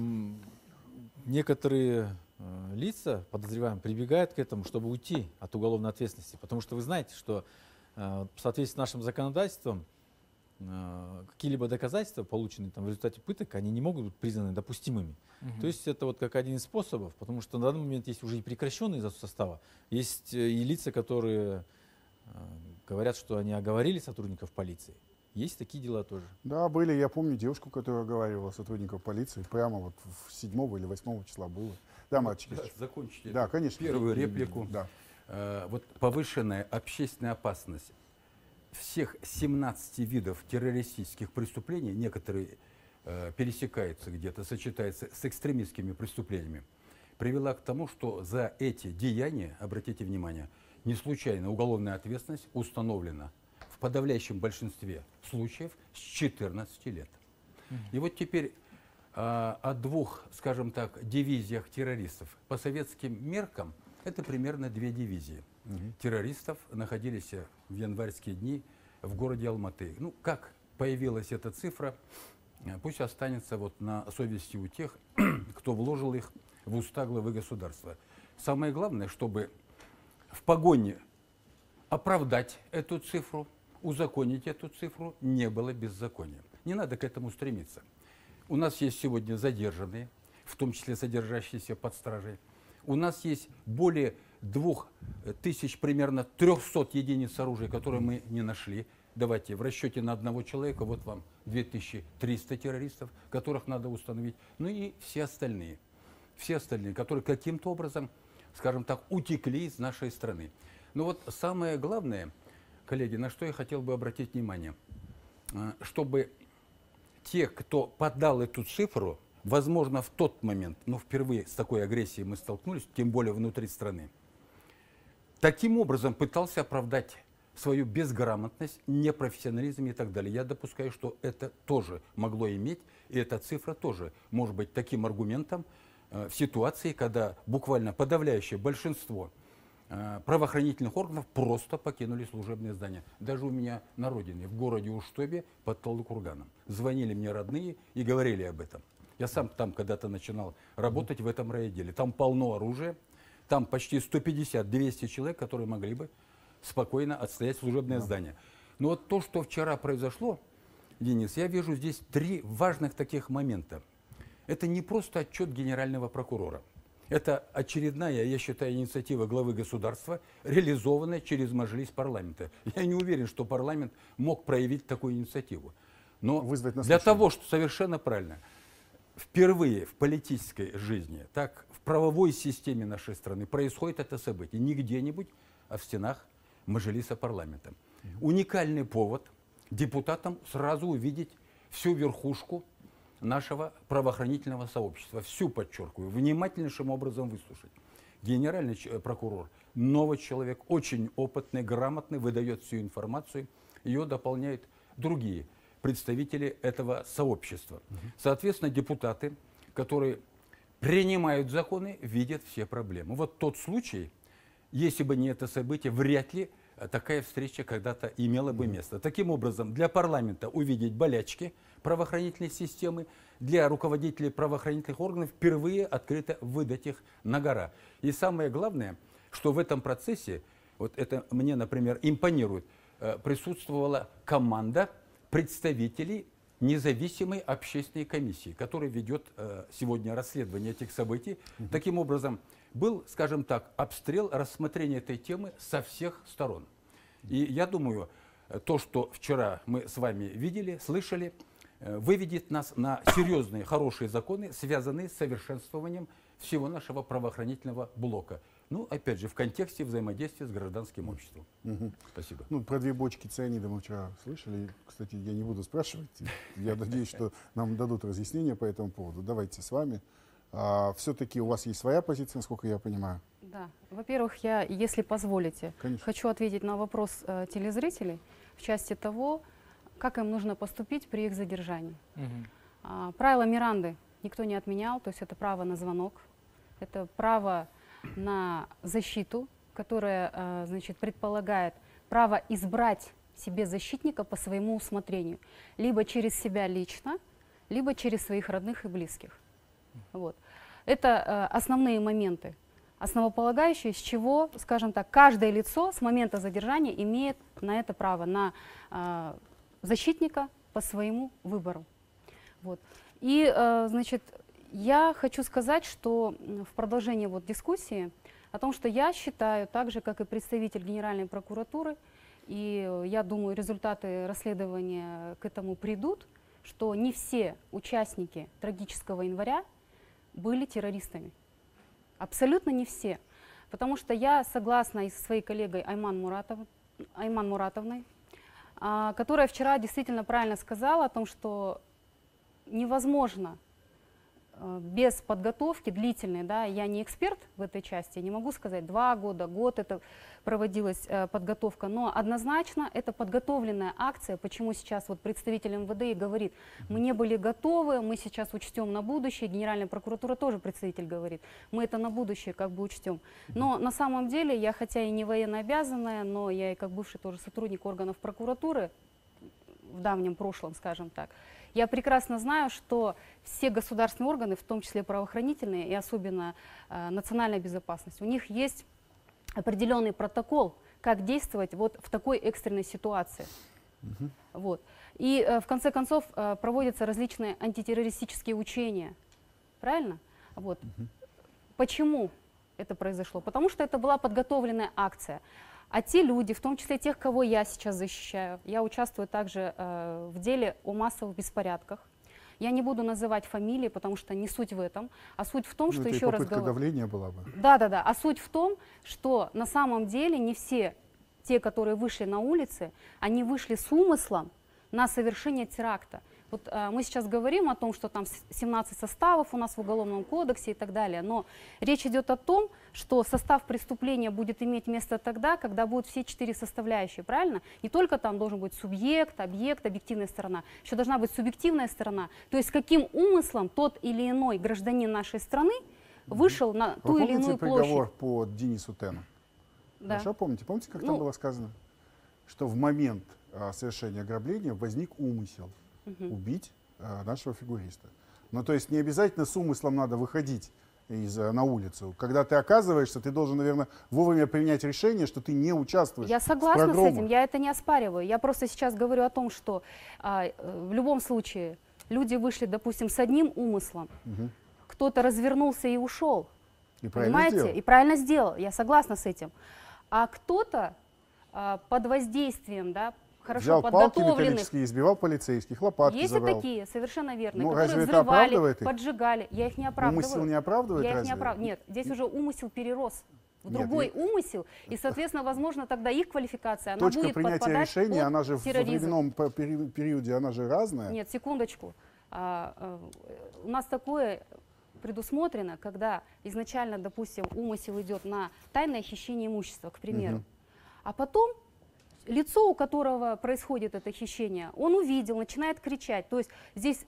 некоторые э, лица, подозреваемые, прибегают к этому, чтобы уйти от уголовной ответственности. Потому что вы знаете, что э, в соответствии с нашим законодательством э, какие-либо доказательства, полученные там, в результате пыток, они не могут быть признаны допустимыми. Uh-huh. То есть это вот как один из способов, потому что на данный момент есть уже и прекращенные из состава, есть и лица, которые э, говорят, что они оговорили сотрудников полиции. Есть такие дела тоже. Да, были. Я помню девушку, которая оговаривала сотрудников полиции. Прямо вот в седьмого или восьмого числа было. Да, мальчики. Да, закончите. Да, конечно. Первую реплику. Да. Э, вот повышенная общественная опасность всех семнадцати видов террористических преступлений, некоторые э, пересекаются где-то, сочетаются с экстремистскими преступлениями, привела к тому, что за эти деяния, обратите внимание, не случайно уголовная ответственность установлена в подавляющем большинстве случаев с четырнадцати лет. Mm-hmm. И вот теперь э, о двух, скажем так, дивизиях террористов. По советским меркам это примерно две дивизии mm-hmm. террористов находились в январские дни в городе Алматы. Ну, как появилась эта цифра, пусть останется вот на совести у тех, кто вложил их в уста главы государства. Самое главное, чтобы в погоне оправдать эту цифру, узаконить эту цифру, не было беззакония. Не надо к этому стремиться. У нас есть сегодня задержанные, в том числе содержащиеся под стражей. У нас есть более двух тысяч, примерно трехсот единиц оружия, которые мы не нашли. Давайте в расчете на одного человека, вот вам две тысячи триста террористов, которых надо установить. Ну и все остальные, все остальные, которые каким-то образом, скажем так, утекли из нашей страны. Но вот самое главное, коллеги, на что я хотел бы обратить внимание, чтобы те, кто подал эту цифру, возможно, в тот момент, ну, впервые с такой агрессией мы столкнулись, тем более внутри страны, таким образом пытался оправдать свою безграмотность, непрофессионализм и так далее. Я допускаю, что это тоже могло иметь, и эта цифра тоже может быть таким аргументом э, в ситуации, когда буквально подавляющее большинство э, правоохранительных органов просто покинули служебные здания. Даже у меня на родине, в городе Уштобе под Талдыкурганом. Звонили мне родные и говорили об этом. Я сам там когда-то начинал работать в этом райотделе. Там полно оружия, там почти сто пятьдесят — двести человек, которые могли бы спокойно отстоять служебное да. здание. Но вот то, что вчера произошло, Денис, я вижу здесь три важных таких момента. Это не просто отчет генерального прокурора. Это очередная, я считаю, инициатива главы государства, реализованная через Мажилис парламента. Я не уверен, что парламент мог проявить такую инициативу. Но для того, что совершенно правильно, впервые в политической жизни, так в правовой системе нашей страны происходит это событие не где-нибудь, а в стенах Мажилиса парламента. Mm-hmm. Уникальный повод депутатам сразу увидеть всю верхушку нашего правоохранительного сообщества, всю, подчеркиваю, внимательнейшим образом выслушать. Генеральный прокурор, новый человек, очень опытный, грамотный, выдает всю информацию, ее дополняют другие представители этого сообщества. Mm-hmm. Соответственно, депутаты, которые принимают законы, видят все проблемы. Вот тот случай, если бы не это событие, вряд ли такая встреча когда-то имела бы место. Таким образом, для парламента увидеть болячки правоохранительной системы, для руководителей правоохранительных органов впервые открыто выдать их на гора. И самое главное, что в этом процессе, вот это мне, например, импонирует, присутствовала команда представителей независимой общественной комиссии, которая ведет сегодня расследование этих событий. Mm-hmm. Таким образом, был, скажем так, обстрел, рассмотрение этой темы со всех сторон. И я думаю, то, что вчера мы с вами видели, слышали, выведет нас на серьезные, хорошие законы, связанные с совершенствованием всего нашего правоохранительного блока. Ну, опять же, в контексте взаимодействия с гражданским обществом. Угу. Спасибо. Ну, про две бочки цианида мы вчера слышали. Кстати, я не буду спрашивать. Я надеюсь, что нам дадут разъяснения по этому поводу. Давайте с вами. А, все-таки у вас есть своя позиция, насколько я понимаю. Да. Во-первых, я, если позволите, Конечно. хочу ответить на вопрос э, телезрителей в части того, как им нужно поступить при их задержании. Угу. А, правило Миранды никто не отменял, то есть это право на звонок, это право на защиту, которое э, значит, предполагает право избрать себе защитника по своему усмотрению, либо через себя лично, либо через своих родных и близких. Вот. Это э, основные моменты, основополагающие, с чего, скажем так, каждое лицо с момента задержания имеет на это право, на э, защитника по своему выбору. Вот. И, э, значит, я хочу сказать, что в продолжение вот дискуссии о том, что я считаю, так же, как и представитель Генеральной прокуратуры, и я думаю, результаты расследования к этому придут, что не все участники трагического января были террористами. Абсолютно не все. Потому что я согласна и со своей коллегой Айман, Муратов, Айман Муратовной, а, которая вчера действительно правильно сказала о том, что невозможно без подготовки длительной, да, я не эксперт в этой части, не могу сказать, два года, год это проводилась э, подготовка, но однозначно это подготовленная акция, почему сейчас вот представитель эм вэ дэ и говорит, мы не были готовы, мы сейчас учтем на будущее, Генеральная прокуратура тоже представитель говорит, мы это на будущее как бы учтем. Но на самом деле я, хотя и не военно обязанная, но я и как бывший тоже сотрудник органов прокуратуры, в давнем прошлом, скажем так, я прекрасно знаю, что все государственные органы, в том числе правоохранительные и особенно э, национальная безопасность, у них есть определенный протокол, как действовать вот в такой экстренной ситуации. Uh-huh. Вот. И э, в конце концов э, проводятся различные антитеррористические учения. Правильно? Вот. Uh-huh. Почему это произошло? Потому что это была подготовленная акция. А те люди, в том числе тех, кого я сейчас защищаю, я участвую также э, в деле о массовых беспорядках. Я не буду называть фамилии, потому что не суть в этом, а суть в том, ну, что еще раз говорю. Давления была бы. Да, да, да. А суть в том, что на самом деле не все те, которые вышли на улицы, они вышли с умыслом на совершение теракта. Вот э, мы сейчас говорим о том, что там семнадцать составов у нас в Уголовном кодексе и так далее, но речь идет о том, что состав преступления будет иметь место тогда, когда будут все четыре составляющие, правильно? Не только там должен быть субъект, объект, объективная сторона, еще должна быть субъективная сторона, то есть каким умыслом тот или иной гражданин нашей страны вышел на ту Вы или иную приговор площадь. По Денису Тену? Да. Хорошо помните? Помните, как ну, там было сказано? Что в момент а, совершения ограбления возник умысел угу. убить а, нашего фигуриста. Ну, то есть не обязательно с умыслом надо выходить из, на улицу. Когда ты оказываешься, ты должен, наверное, вовремя принять решение, что ты не участвуешь. Я согласна с этим, я это не оспариваю. Я просто сейчас говорю о том, что а, в любом случае люди вышли, допустим, с одним умыслом, угу. кто-то развернулся и ушел. И понимаете? Сделал. И правильно сделал, я согласна с этим. А кто-то а, под воздействием, да, хорошо взял подготовленных... палки металлические, избивал полицейских, лопатки Есть забрал. И такие, совершенно верно, ну, которые взрывали, поджигали. Я их не оправдываю. Умысел не оправдывает? Я разве? их не оправдываю. Нет, здесь уже умысел перерос в Нет, другой я... умысел, и, соответственно, возможно, тогда их квалификация, она Точка будет принятия решения, она же терроризм. в временном периоде, она же разная. Нет, секундочку. А, а, у нас такое предусмотрено, когда изначально, допустим, умысел идет на тайное хищение имущества, к примеру, угу. а потом лицо, у которого происходит это хищение, он увидел, начинает кричать. То есть здесь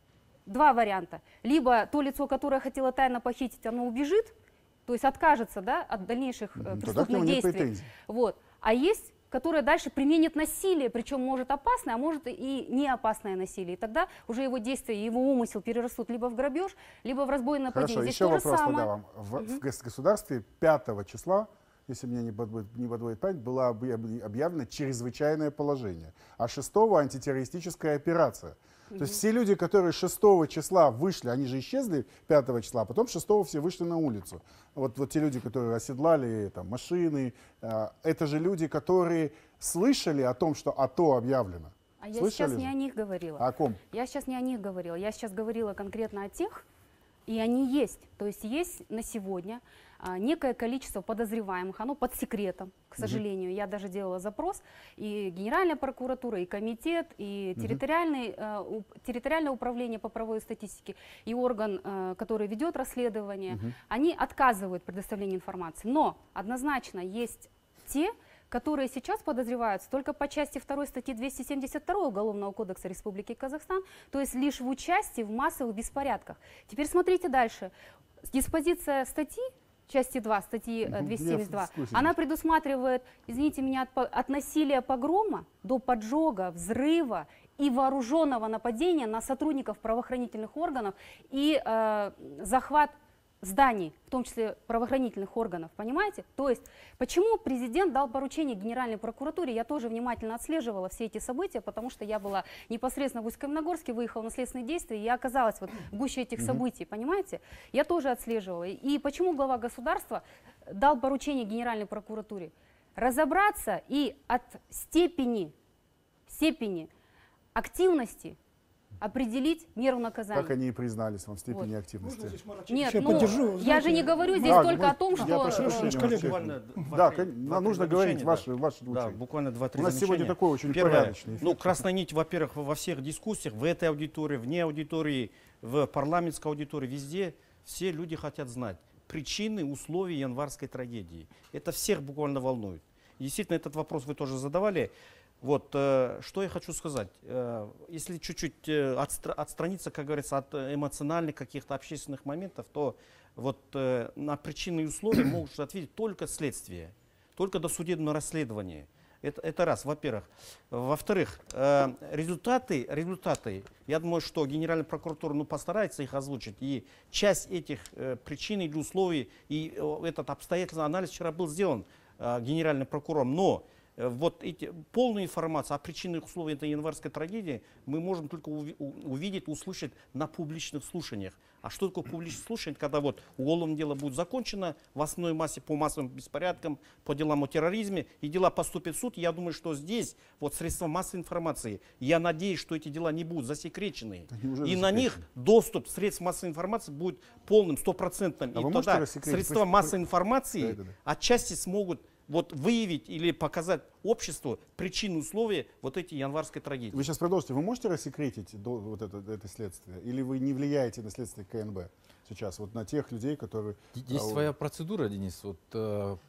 два варианта. Либо то лицо, которое хотело тайно похитить, оно убежит, то есть откажется, да, от дальнейших э, преступных действий. Вот. А есть, которое дальше применит насилие, причем может опасное, а может и не опасное насилие. И тогда уже его действия, его умысел перерастут либо в грабеж, либо в разбойное нападение. Хорошо, здесь еще вопрос самое. тогда вам. В, угу. в государстве пятого числа, если меня не подводит, не подводит память, было объявлено чрезвычайное положение, а шестого антитеррористическая операция. Mm-hmm. То есть все люди, которые шестого числа вышли, они же исчезли пятого числа, а потом шестого все вышли на улицу. Вот, вот те люди, которые оседлали там, машины, э, это же люди, которые слышали о том, что АТО объявлено. А я сейчас же? не о них говорила. А о ком? Я сейчас не о них говорила. Я сейчас говорила конкретно о тех, и они есть. То есть есть на сегодня а, некое количество подозреваемых, оно под секретом, к сожалению. Угу. Я даже делала запрос, и Генеральная прокуратура, и комитет, и угу. территориальный, а, у, территориальное управление по правовой статистике, и орган, а, который ведет расследование, угу. они отказывают в предоставлении информации. Но однозначно есть те, которые сейчас подозреваются только по части второй статьи двести семьдесят два Уголовного кодекса Республики Казахстан, то есть лишь в участии в массовых беспорядках. Теперь смотрите дальше. Диспозиция статьи, части два, статьи двести семьдесят два, она предусматривает, извините меня, от, от насилия погрома до поджога, взрыва и вооруженного нападения на сотрудников правоохранительных органов и э, захват зданий, в том числе правоохранительных органов, понимаете? То есть, почему президент дал поручение Генеральной прокуратуре, я тоже внимательно отслеживала все эти события, потому что я была непосредственно в Усть-Каменогорске, выехала на следственные действия, и я оказалась вот в гуще этих событий, понимаете? Я тоже отслеживала. И почему глава государства дал поручение Генеральной прокуратуре? Разобраться и от степени, степени активности определить меру наказания. Как они и признались вам в степени вот. активности. Нет, ну, поддержу, я же не говорю здесь а, только мы, о том, что... Да, да нужно говорить ваши, ваши да, буквально два-три У нас замечания. сегодня такой очень Первое, порядочный эфир. Ну, красная нить, во-первых, во всех дискуссиях, в этой аудитории, вне аудитории, в парламентской аудитории, везде все люди хотят знать причины, условия январской трагедии. Это всех буквально волнует. Действительно, этот вопрос вы тоже задавали. Вот, э, что я хочу сказать. Э, если чуть-чуть э, отстра отстраниться, как говорится, от эмоциональных каких-то общественных моментов, то вот э, на причины и условия могут ответить только следствие, только досудебное расследование. Это, это раз, во-первых. Во-вторых, э, результаты, результаты, я думаю, что Генеральная прокуратура ну, постарается их озвучить. И часть этих э, причин или условий, и э, этот обстоятельный анализ вчера был сделан э, Генеральным прокурором. Но вот эти, полную информацию о причинах условий этой январской трагедии мы можем только увидеть, услышать на публичных слушаниях. А что такое публичное слушание, когда вот уголовное дело будет закончено в основной массе по массовым беспорядкам, по делам о терроризме, и дела поступят в суд. Я думаю, что здесь вот средства массовой информации, я надеюсь, что эти дела не будут засекречены. И на них доступ средств массовой информации будет полным, стопроцентным. А и тогда средства массовой информации да, да, да. отчасти смогут вот выявить или показать обществу причину, условия вот этой январской трагедии. Вы сейчас продолжите. Вы можете рассекретить до, вот это, это следствие? Или вы не влияете на следствие КНБ сейчас? Вот на тех людей, которые... Есть а, своя процедура, Денис. Вот, э,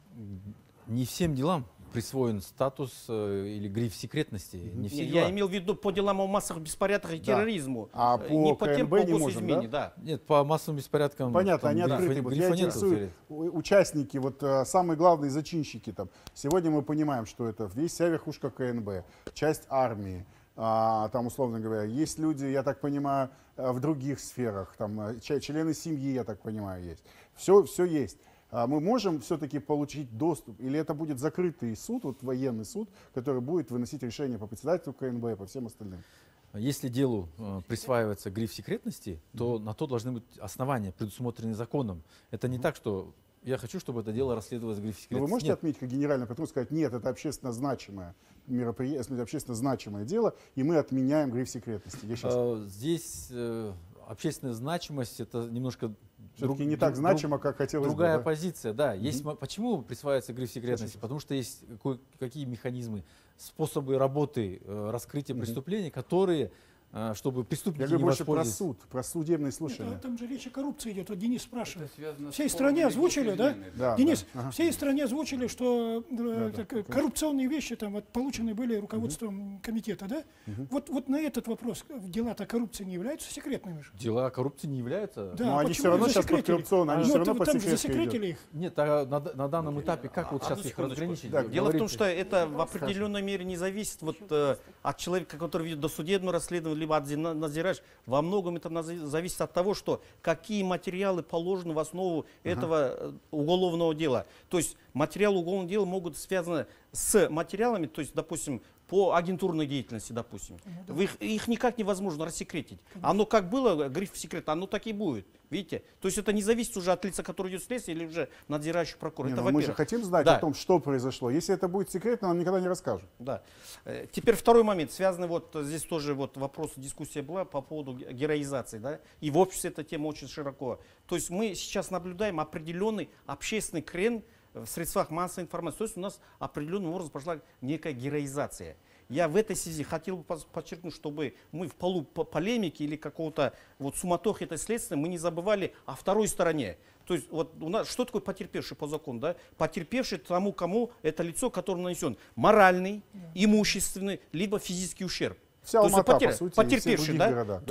не всем делам присвоен статус э, или гриф секретности. Не все Я дела. имел в виду по делам о массовых беспорядках и да. терроризму. А по не по КНБ тем, по не можем, да? да? Нет, по массовым беспорядкам. Понятно, они грифа, открыты. Вот я интересую участники, вот самые главные зачинщики там. Сегодня мы понимаем, что это весь вся верхушка КНБ, часть армии. А, там, условно говоря, есть люди, я так понимаю, в других сферах, там, члены семьи, я так понимаю, есть. Все, все есть. А мы можем все-таки получить доступ, или это будет закрытый суд, вот военный суд, который будет выносить решение по председателю КНБ и по всем остальным? Если делу э, присваивается гриф секретности, то mm-hmm. на то должны быть основания, предусмотренные законом. Это не mm-hmm. так, что я хочу, чтобы это дело расследовалось в грифе секретности. Но вы можете нет. отметить, как генеральный прокурор, сказать, нет, это общественно значимое мероприятие, общественно значимое дело, и мы отменяем гриф секретности? Я сейчас... э, здесь э, общественная значимость, это немножко... Все-таки не так значимо, как хотелось бы. Другая да? позиция, да. Есть, Mm-hmm. Почему присваивается гриф секретности? Спасибо. Потому что есть какие механизмы, способы работы, э, раскрытия mm-hmm. преступлений, которые, э, чтобы преступники Я говорю не больше про воспользовались... суд, про судебные слушания. Это, там же речь о коррупции идет. Вот Денис спрашивает. Всей стране озвучили, да? да? Денис, да. Ага. всей стране озвучили, что да, так, да, коррупционные вещи там вот, получены были руководством угу. комитета, да? Угу. Вот, вот на этот вопрос дела-то коррупции не являются секретными же? Дела коррупции не являются? Да, но они все равно сейчас под коррупционные, они ну, все равно там, по там секретке засекретили идет. их. Нет, а на, на данном этапе как вот Одну сейчас их секундочку. разграничить? Да, дело в том, что это в определенной мере не зависит вот, э, от человека, который ведет досудебное расследование, либо от надзирающего. Во многом это зависит от того, что какие материалы положены в основу ага. этого уголовного дела. То есть материалы уголовного дела могут связаны с материалами, то есть, допустим, по агентурной деятельности, допустим. Ну, да. их, их никак невозможно рассекретить. Конечно. Оно как было, гриф секрета, оно так и будет. Видите? То есть это не зависит уже от лица, который идет следствие, или уже надзирающий прокурор. Не, это, ну, мы же хотим знать да. о том, что произошло. Если это будет секретно, нам никогда не расскажут. Да. Теперь второй момент, связанный, вот здесь тоже вот вопрос, дискуссия была по поводу героизации. Да? И в обществе эта тема очень широко. То есть мы сейчас наблюдаем определенный общественный крен в средствах массовой информации. То есть у нас определенным образом пошла некая героизация. Я в этой связи хотел бы подчеркнуть, чтобы мы в полу полемики или какого-то вот суматохи этой следствия мы не забывали о второй стороне. То есть вот у нас что такое потерпевший по закону? Да? Потерпевший тому, кому это лицо, которому нанесен моральный, имущественный, либо физический ущерб. Вся То есть Алмата, потер... по сути, потерпевший, да? Города, То да? есть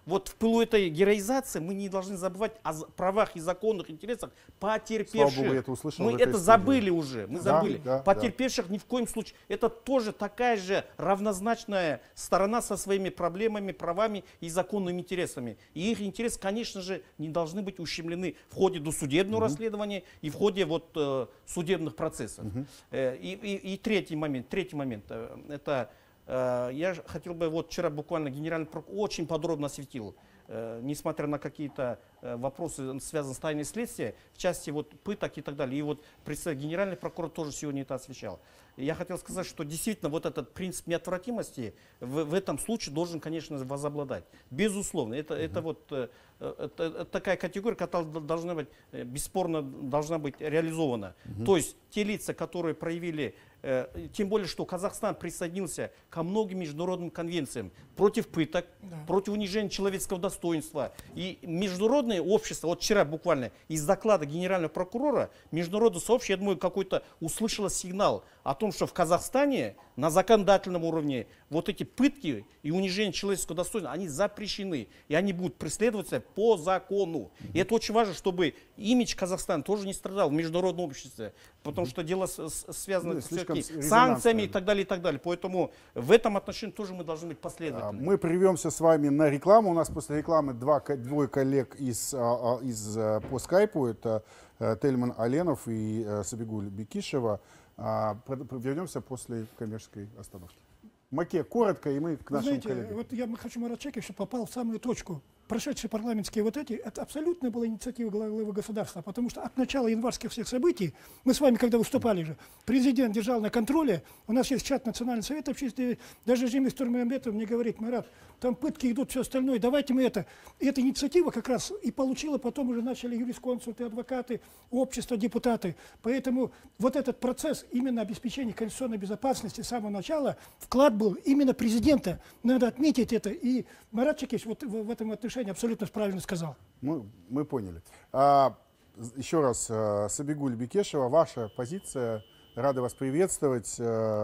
вот в пылу этой героизации мы не должны забывать о правах и законных интересах потерпевших. Слава Богу, это услышал мы это забыли уже, мы да, забыли. Да, потерпевших да. Ни в коем случае. Это тоже такая же равнозначная сторона со своими проблемами, правами и законными интересами. И их интересы, конечно же, не должны быть ущемлены в ходе досудебного угу. расследования и в ходе вот, э, судебных процессов. Угу. Э, и, и, и третий момент, третий момент, э, это э, я хотел бы, вот вчера буквально генеральный прокурор очень подробно осветил, э, несмотря на какие-то э, вопросы, связанные с тайной следствия, в части вот, пыток и так далее. И вот представитель генеральный прокурор тоже сегодня это освещал. Я хотел сказать, что действительно вот этот принцип неотвратимости в, в этом случае должен, конечно, возобладать. Безусловно. Это, uh-huh. это вот э, это, это такая категория, которая должна быть, бесспорно должна быть реализована. Uh-huh. То есть те лица, которые проявили, э, тем более, что Казахстан присоединился ко многим международным конвенциям против пыток, uh-huh. против унижения человеческого достоинства. И международное общество, вот вчера буквально из доклада генерального прокурора, международное сообщество, я думаю, какой-то услышало сигнал о том, что в Казахстане на законодательном уровне вот эти пытки и унижение человеческого достоинства, они запрещены. И они будут преследоваться по закону. И это очень важно, чтобы имидж Казахстана тоже не страдал в международном обществе. Потому что дело с, с, связано ну, с санкциями и так далее, и так далее. Поэтому в этом отношении тоже мы должны быть последовательны. Мы прервемся с вами на рекламу. У нас после рекламы два, двое коллег из, из, по скайпу. Это Тельман Аленов и Сабигуль Бекишева. Вернемся после коммерческой остановки. Маке, коротко, и мы к нашим Знаете, коллегам. Вот я хочу Марат Чекевич попал в самую точку. Прошедшие парламентские вот эти, это абсолютно была инициатива главы государства, потому что от начала январских всех событий, мы с вами когда выступали же, президент держал на контроле, у нас есть чат Национального совета общественного, даже Жемис Турмамбетов мне говорит: Марат, там пытки идут, все остальное, давайте мы это. И эта инициатива как раз и получила, потом уже начали юрисконсульты, адвокаты, общество, депутаты. Поэтому вот этот процесс именно обеспечения конституционной безопасности с самого начала, вклад был именно президента. Надо отметить это. И Марат Чекевич вот в, в этом отношении абсолютно правильно сказал. Мы, мы поняли. А, еще раз, Сабигуль Бекишева, ваша позиция. Рады вас приветствовать.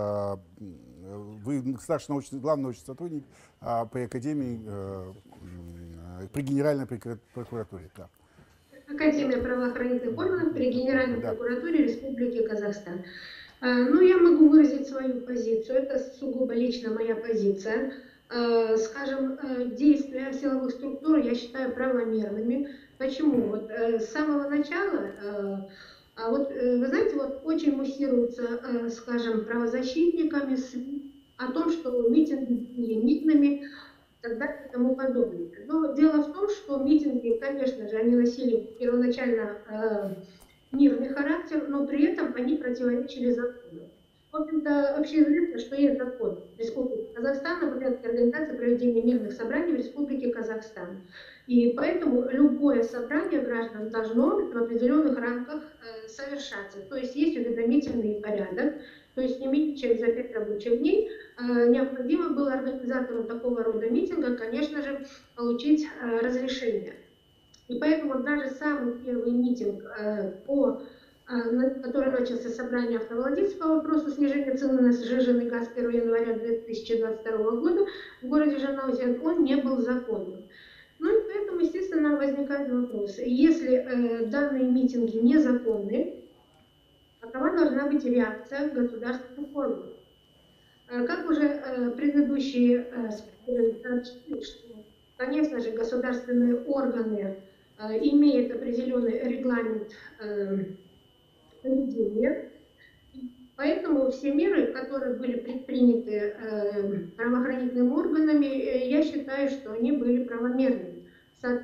Вы старший научный, главный научный сотрудник при Академии, при Генеральной прокуратуре. Да. Академия правоохранительных органов при Генеральной да. прокуратуре Республики Казахстан. Ну, я могу выразить свою позицию. Это сугубо лично моя позиция. Скажем, действия силовых структур я считаю правомерными. Почему? Вот с самого начала, а вот вы знаете, вот очень муссируется, скажем, правозащитниками СМИ о том, что митинги были мирными и так далее и тому подобное. Но дело в том, что митинги, конечно же, они носили первоначально э, мирный характер, но при этом они противоречили закону. В общем-то, общеизвестно, что есть закон Республики Казахстан о порядке организации проведения мирных собраний в Республике Казахстан. И поэтому любое собрание граждан должно в определенных рамках э, совершаться. То есть есть уведомительный порядок, то есть не менее чем за пять рабочих дней э, необходимо было организатору такого рода митинга, конечно же, получить э, разрешение. И поэтому даже самый первый митинг э, по который начался собрание автовладельцев по вопросу снижения цены на сжиженный газ первого января две тысячи двадцать второго года в городе Жанаузен, он не был законным. Ну и поэтому, естественно, возникает вопрос. Если э, данные митинги незаконны, какова должна быть реакция государственных органов? Э, как уже э, предыдущие э, сообщили, что, конечно же, государственные органы э, имеют определенный регламент э, поведения. Поэтому все меры, которые были предприняты э, правоохранительными органами, э, я считаю, что они были правомерными. Со...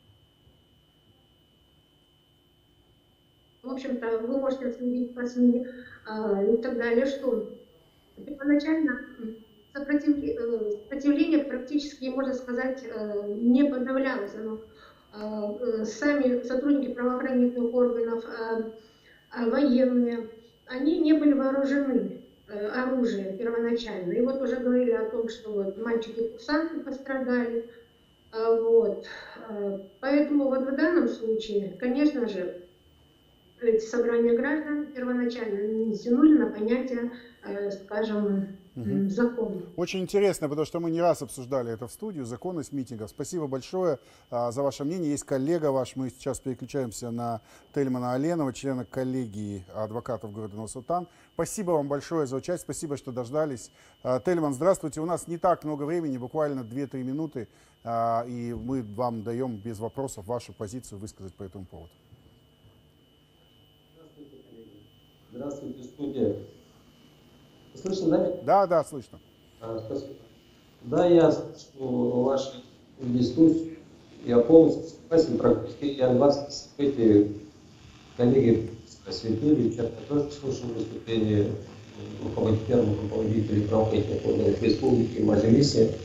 В общем-то, вы можете следить по СМИ э, и так далее, что первоначально сопротивление, сопротивление практически, можно сказать, э, не подавлялось. Оно, э, сами сотрудники правоохранительных органов, э, военные, они не были вооружены э, оружием первоначально. И вот уже говорили о том, что вот мальчики-курсанты пострадали. Э, вот. Э, поэтому вот в данном случае, конечно же, эти собрания граждан первоначально не тянули на понятие, э, скажем, Угу. закона. Очень интересно, потому что мы не раз обсуждали это в студию, законность митингов. Спасибо большое а, за ваше мнение. Есть коллега ваш, мы сейчас переключаемся на Тельмана Аленова, члена коллегии адвокатов города Нур-Султан. Спасибо вам большое за участие, спасибо, что дождались. А, Тельман, здравствуйте. У нас не так много времени, буквально две-три минуты, а, и мы вам даем без вопросов вашу позицию высказать по этому поводу. Здравствуйте, коллеги. Здравствуйте, студия. Слышно, да? Да, да, слышно. А, спасибо. Да, я слышу вашу дискуссию. Я полностью согласен, практически январские события коллеги осветили. Вчера я тоже слушал выступление первых руководителей правоохранительных органов республики в Мажилисе.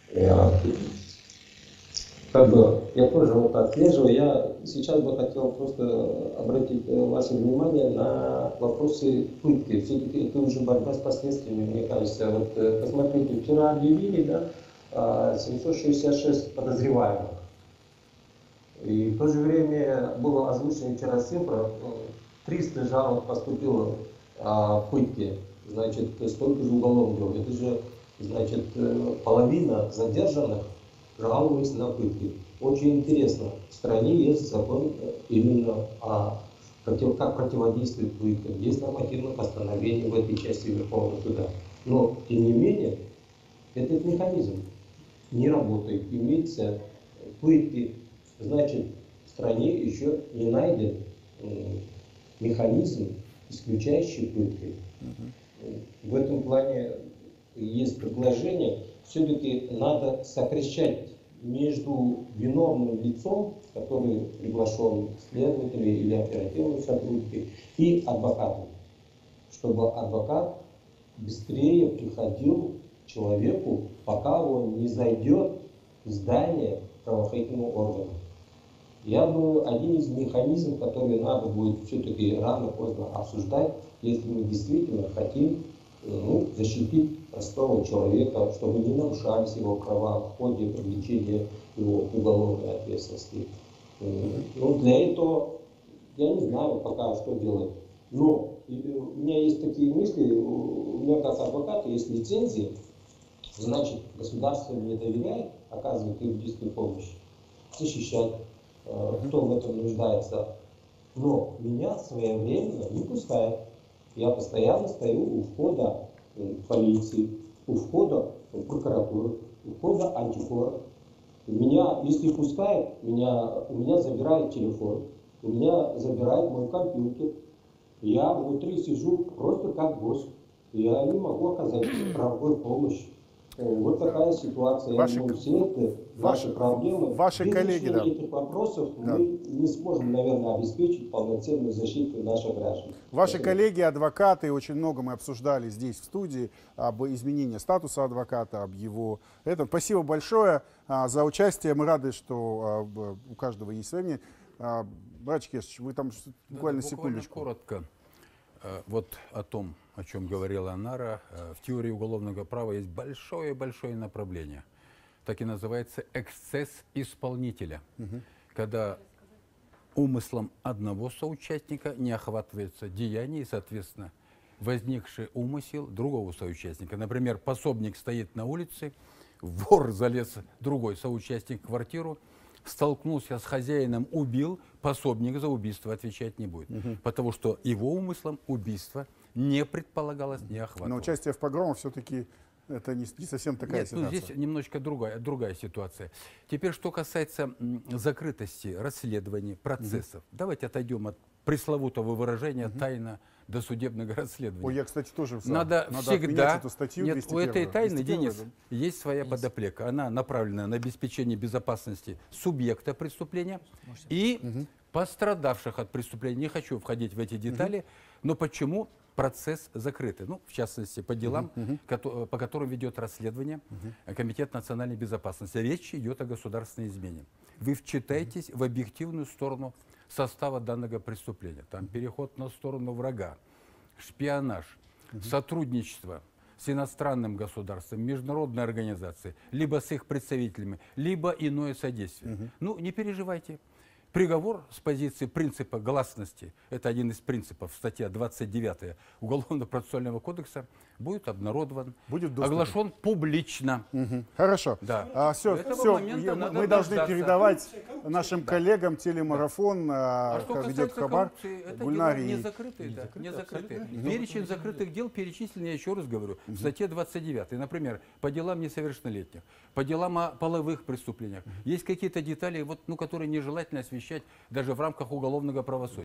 Как бы я тоже вот отслеживаю. Я сейчас бы хотел просто обратить ваше внимание на вопросы пытки. Все-таки это уже борьба с последствиями, мне кажется. Вот посмотрите, вчера объявили, да, семьсот шестьдесят шесть подозреваемых. И в то же время было озвучено вчера цифра, триста жалоб поступило о пытке, значит, столько же уголовных. Это же, значит, половина задержанных жаловались на пытки. Очень интересно, в стране есть закон именно о против, как противодействовать пыткам. Есть нормативное постановление в этой части Верховного суда. Но, тем не менее, этот механизм не работает. Имеется пытки. Значит, в стране еще не найден механизм, исключающий пытки. В этом плане есть предложение. Все-таки надо сокращать между виновным лицом, который приглашен следователем или оперативным сотрудником, и адвокатом, чтобы адвокат быстрее приходил к человеку, пока он не зайдет в здание правоохранительного органа. Я думаю, один из механизмов, который надо будет все-таки рано-поздно обсуждать, если мы действительно хотим ну, защитить простого человека, чтобы не нарушались его права в ходе привлечения его уголовной ответственности. Ну, для этого я не знаю пока, что делать. Но у меня есть такие мысли, у меня как адвоката есть лицензия, значит, государство мне доверяет оказывать юридическую помощь, защищать, кто в этом нуждается. Но меня своевременно не пускают. Я постоянно стою у входа полиции, у входа прокуратуры, у входа антикора. Меня, если пускают, меня, у меня забирают телефон, у меня забирают мой компьютер. Я внутри сижу просто как гость. Я не могу оказать правовую помощь. Вот такая ситуация. Ваши, Я думаю, все это ваши, наши проблемы. Ваши Без коллеги, да. этих вопросов Да. мы не сможем, наверное, обеспечить полноценную защиту наших граждан. Ваши Спасибо. коллеги, адвокаты, очень много мы обсуждали здесь в студии об изменении статуса адвоката, об его этом. Спасибо большое а, за участие. Мы рады, что а, у каждого есть время. А, Братчик Кесович, вы там буквально да, да, секундочку. Буквально коротко. Вот о том, о чем говорила Анара, в теории уголовного права есть большое-большое направление. Так и называется эксцесс исполнителя. Угу. Когда умыслом одного соучастника не охватывается деяние и, соответственно, возникший умысел другого соучастника. Например, пособник стоит на улице, вор залез, другой соучастник в квартиру, столкнулся с хозяином, убил, пособник за убийство отвечать не будет. Угу. Потому что его умыслом убийство не предполагалось, не охватывалось. Но участие в погромах все-таки это не, не совсем такая Нет, ситуация. Ну, здесь немножечко другая, другая ситуация. Теперь, что касается м, закрытости расследований, процессов. Угу. Давайте отойдем от пресловутого выражения угу. «тайна досудебного расследования». Ой, я, кстати, тоже сам. Надо, Надо всегда... эту статью Нет, у этой тайны, Денис, да? есть своя есть. подоплека. Она направлена на обеспечение безопасности субъекта преступления Можете. и угу. пострадавших от преступления. Не хочу входить в эти детали, угу. но почему процесс закрытый? Ну, в частности, по делам, угу. ко по которым ведет расследование угу. Комитет национальной безопасности. Речь идет о государственной измене. Вы вчитаетесь угу. в объективную сторону состава данного преступления. Там переход на сторону врага, шпионаж, угу. сотрудничество с иностранным государством, международной организацией, либо с их представителями, либо иное содействие. Угу. Ну, не переживайте. Приговор с позиции принципа гласности, это один из принципов, статья двадцать девятая Уголовно-процессуального кодекса, будет обнародован, будет оглашен публично. Угу. Хорошо. Да. А, все, все. Я, мы должны передавать нашим да. коллегам телемарафон, да. а что ведет Хабар. Это дела не закрытые. Не да, закрытые, не закрытые. Перечень закрытых дел перечислен, я еще раз говорю, угу. в статье двадцать девятой. Например, по делам несовершеннолетних, по делам о половых преступлениях. Есть какие-то детали, вот, ну, которые нежелательно освещать даже в рамках уголовного правосудия.